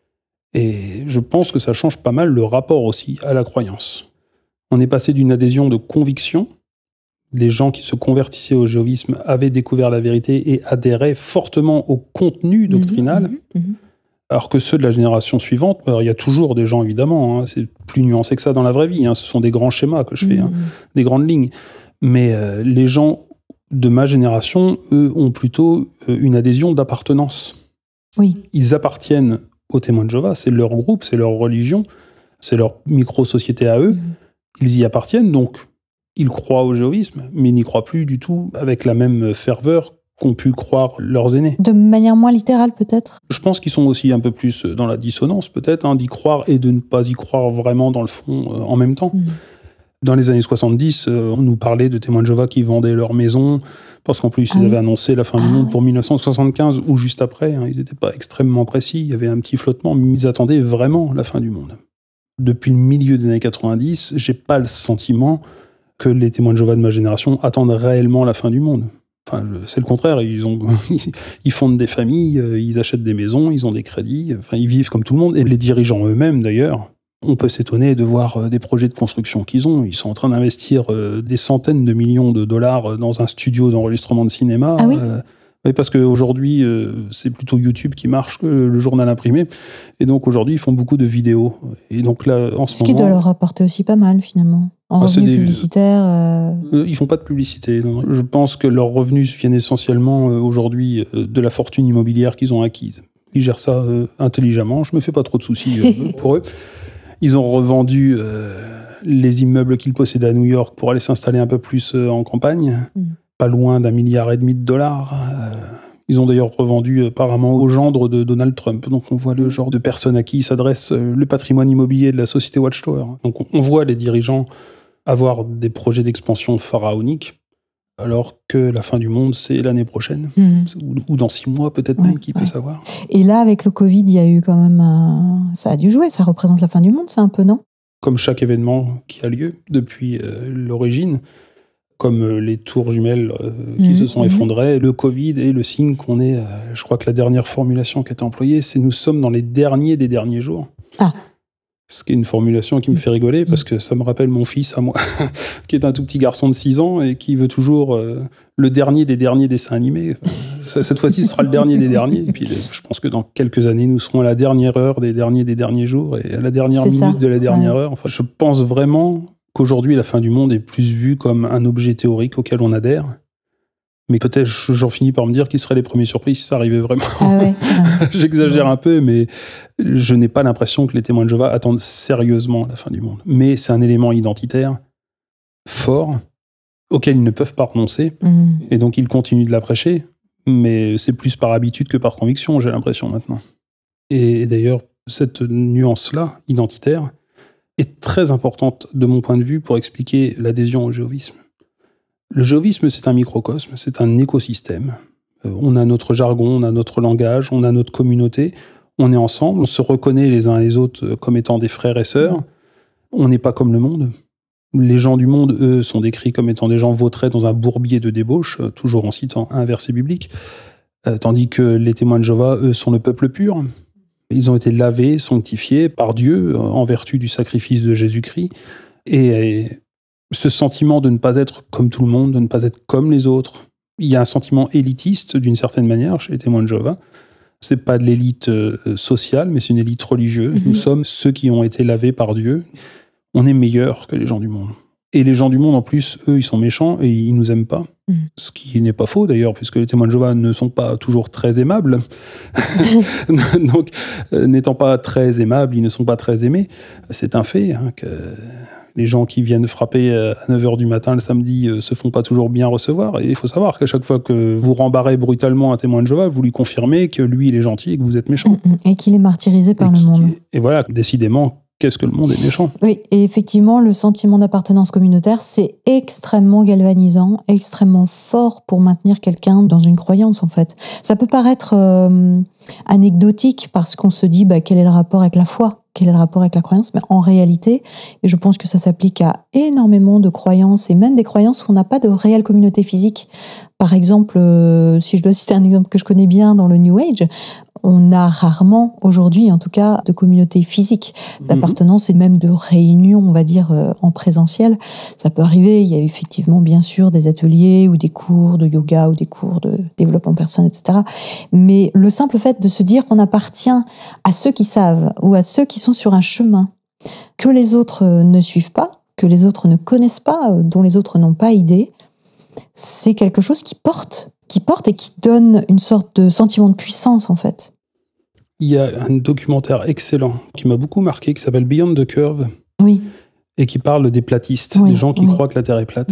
Et je pense que ça change pas mal le rapport aussi à la croyance. On est passé d'une adhésion de conviction. Les gens qui se convertissaient au jéhovisme avaient découvert la vérité et adhéraient fortement au contenu doctrinal. Alors que ceux de la génération suivante, il y a toujours des gens, évidemment, c'est plus nuancé que ça dans la vraie vie, ce sont des grands schémas que je fais, des grandes lignes. Mais les gens de ma génération, eux, ont plutôt une adhésion d'appartenance. Ils appartiennent aux témoins de Jéhovah, c'est leur groupe, c'est leur religion, c'est leur micro-société à eux. Ils y appartiennent, donc ils croient au jéhovisme, mais ils n'y croient plus du tout avec la même ferveur qu'ont pu croire leurs aînés. De manière moins littérale, peut-être ? Je pense qu'ils sont aussi un peu plus dans la dissonance, peut-être, d'y croire et de ne pas y croire vraiment dans le fond en même temps. Dans les années 70, on nous parlait de témoins de Jéhovah qui vendaient leur maison, parce qu'en plus, ils avaient annoncé la fin du monde pour 1975 ou juste après. Ils n'étaient pas extrêmement précis, il y avait un petit flottement, mais ils attendaient vraiment la fin du monde. Depuis le milieu des années 90, j'ai pas le sentiment que les témoins de Jéhovah de ma génération attendent réellement la fin du monde. Enfin, c'est le contraire, ils fondent des familles, ils achètent des maisons, ils ont des crédits, ils vivent comme tout le monde. Et les dirigeants eux-mêmes, d'ailleurs, on peut s'étonner de voir des projets de construction qu'ils ont. Ils sont en train d'investir des centaines de millions de dollars dans un studio d'enregistrement de cinéma. Oui, parce qu'aujourd'hui, c'est plutôt YouTube qui marche que le journal imprimé. Et donc aujourd'hui, ils font beaucoup de vidéos. Et donc là, en ce qui moment... doit leur rapporter aussi pas mal, finalement. En revenus publicitaires. Ils font pas de publicité. Non. Je pense que leurs revenus viennent essentiellement aujourd'hui de la fortune immobilière qu'ils ont acquise. Ils gèrent ça intelligemment. Je me fais pas trop de soucis pour eux. Ils ont revendu les immeubles qu'ils possédaient à New York pour aller s'installer un peu plus en campagne. Pas loin d'1,5 milliard de dollars. Ils ont d'ailleurs revendu apparemment au gendre de Donald Trump. Donc on voit le genre de personnes à qui s'adresse le patrimoine immobilier de la société Watchtower. Donc on voit les dirigeants avoir des projets d'expansion pharaoniques, alors que la fin du monde, c'est l'année prochaine. Ou dans 6 mois peut-être même, qui peut savoir. Et là, avec le Covid, il y a eu quand même... Ça a dû jouer, ça représente la fin du monde, c'est un peu, non? Comme chaque événement qui a lieu depuis l'origine, comme les tours jumelles qui se sont effondrées, le Covid est le signe qu'on est... je crois que la dernière formulation qui a été employée, c'est « nous sommes dans les derniers des derniers jours ». Ce qui est une formulation qui me fait rigoler, parce que ça me rappelle mon fils à moi, qui est un tout petit garçon de 6 ans et qui veut toujours le dernier des derniers dessins animés. Cette fois-ci, ce sera le dernier des derniers. Et puis, je pense que dans quelques années, nous serons à la dernière heure des derniers jours et à la dernière minute de la dernière heure. Enfin, je pense vraiment qu'aujourd'hui, la fin du monde est plus vue comme un objet théorique auquel on adhère. Mais peut-être j'en finis par me dire qu'ils seraient les premiers surpris si ça arrivait vraiment. J'exagère un peu, mais je n'ai pas l'impression que les témoins de Jéhovah attendent sérieusement la fin du monde. Mais c'est un élément identitaire fort auquel ils ne peuvent pas renoncer. Et donc ils continuent de la prêcher, mais c'est plus par habitude que par conviction, j'ai l'impression maintenant. Et d'ailleurs, cette nuance-là, identitaire, est très importante de mon point de vue pour expliquer l'adhésion au jéhovisme. Le jéhovisme, c'est un microcosme, c'est un écosystème. On a notre jargon, on a notre langage, on a notre communauté, on est ensemble, on se reconnaît les uns les autres comme étant des frères et sœurs. On n'est pas comme le monde. Les gens du monde, eux, sont décrits comme étant des gens vautrés dans un bourbier de débauche, toujours en citant un verset biblique, tandis que les témoins de Jéhovah, eux, sont le peuple pur. Ils ont été lavés, sanctifiés par Dieu en vertu du sacrifice de Jésus-Christ. Et ce sentiment de ne pas être comme tout le monde, de ne pas être comme les autres, il y a un sentiment élitiste d'une certaine manière chez les témoins de Jéhovah. C'est pas de l'élite sociale, mais c'est une élite religieuse. Nous sommes ceux qui ont été lavés par Dieu. On est meilleurs que les gens du monde. Et les gens du monde, en plus, eux, ils sont méchants et ils nous aiment pas. Ce qui n'est pas faux, d'ailleurs, puisque les témoins de Jéhovah ne sont pas toujours très aimables. Donc, n'étant pas très aimables, ils ne sont pas très aimés. C'est un fait, que les gens qui viennent frapper à 9h du matin le samedi se font pas toujours bien recevoir. Et il faut savoir qu'à chaque fois que vous rembarrez brutalement un témoin de Jéhovah, vous lui confirmez que lui, il est gentil et que vous êtes méchant. Et qu'il est martyrisé par le monde. Et voilà, décidément, qu'est-ce que le monde est méchant. Oui, et effectivement, le sentiment d'appartenance communautaire, c'est extrêmement galvanisant, extrêmement fort pour maintenir quelqu'un dans une croyance, en fait. Ça peut paraître anecdotique parce qu'on se dit quel est le rapport avec la foi ? Quel est le rapport avec la croyance? Mais en réalité, et je pense que ça s'applique à énormément de croyances, et même des croyances où on n'a pas de réelle communauté physique. Par exemple, si je dois citer un exemple que je connais bien dans le New Age, on a rarement, aujourd'hui en tout cas, de communauté physique, d'appartenance et même de réunion, on va dire, en présentiel. Ça peut arriver, il y a effectivement bien sûr des ateliers ou des cours de yoga ou des cours de développement personnel, etc. Mais le simple fait de se dire qu'on appartient à ceux qui savent ou à ceux qui sont sur un chemin que les autres ne suivent pas, que les autres ne connaissent pas, dont les autres n'ont pas idée, c'est quelque chose qui porte et qui donne une sorte de sentiment de puissance, en fait. Il y a un documentaire excellent qui m'a beaucoup marqué, qui s'appelle Beyond the Curve, et qui parle des platistes, des gens qui croient que la Terre est plate.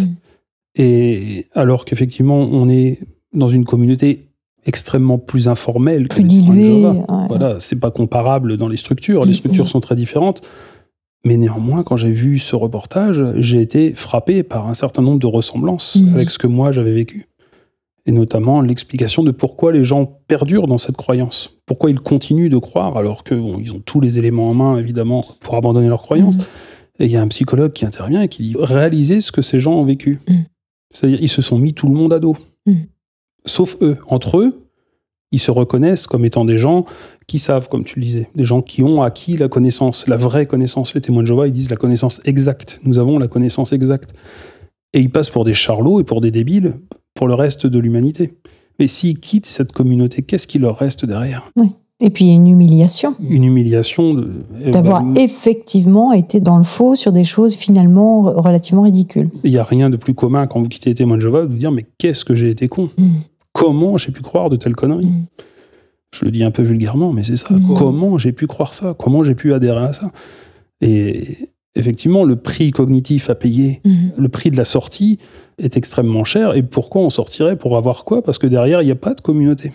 Et alors qu'effectivement, on est dans une communauté extrêmement plus informelle que les témoins de Jéhovah. Voilà, c'est pas comparable dans les structures sont très différentes. Mais néanmoins, quand j'ai vu ce reportage, j'ai été frappé par un certain nombre de ressemblances avec ce que moi j'avais vécu. Et notamment l'explication de pourquoi les gens perdurent dans cette croyance. Pourquoi ils continuent de croire alors qu'ils ont tous les éléments en main, évidemment, pour abandonner leur croyance. Et il y a un psychologue qui intervient et qui dit « Réalisez ce que ces gens ont vécu. » C'est-à-dire, ils se sont mis tout le monde à dos. Sauf eux. Entre eux, ils se reconnaissent comme étant des gens qui savent, comme tu le disais, des gens qui ont acquis la connaissance, la vraie connaissance. Les témoins de Jéhovah, ils disent la connaissance exacte. Nous avons la connaissance exacte. Et ils passent pour des charlots et pour des débiles pour le reste de l'humanité. Mais s'ils quittent cette communauté, qu'est-ce qui leur reste derrière? Oui. Et puis une humiliation. Une humiliation d'avoir effectivement été dans le faux sur des choses finalement relativement ridicules. Il n'y a rien de plus commun quand vous quittez les témoins de Jéhovah de vous dire mais qu'est-ce que j'ai été con? Comment j'ai pu croire de telles conneries? Je le dis un peu vulgairement, mais c'est ça. Comment j'ai pu croire ça? Comment j'ai pu adhérer à ça? Et effectivement, le prix cognitif à payer, le prix de la sortie est extrêmement cher. Et pourquoi on sortirait? Pour avoir quoi? Parce que derrière, il n'y a pas de communauté.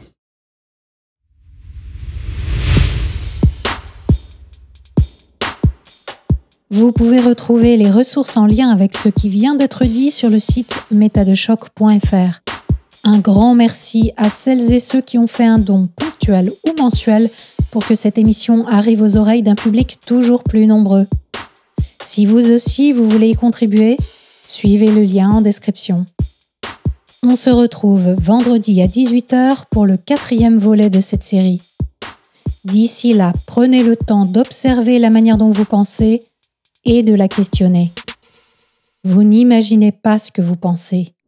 Vous pouvez retrouver les ressources en lien avec ce qui vient d'être dit sur le site metadechoc.fr. Un grand merci à celles et ceux qui ont fait un don ponctuel ou mensuel pour que cette émission arrive aux oreilles d'un public toujours plus nombreux. Si vous aussi vous voulez y contribuer, suivez le lien en description. On se retrouve vendredi à 18h pour le 4e volet de cette série. D'ici là, prenez le temps d'observer la manière dont vous pensez et de la questionner. Vous n'imaginez pas ce que vous pensez.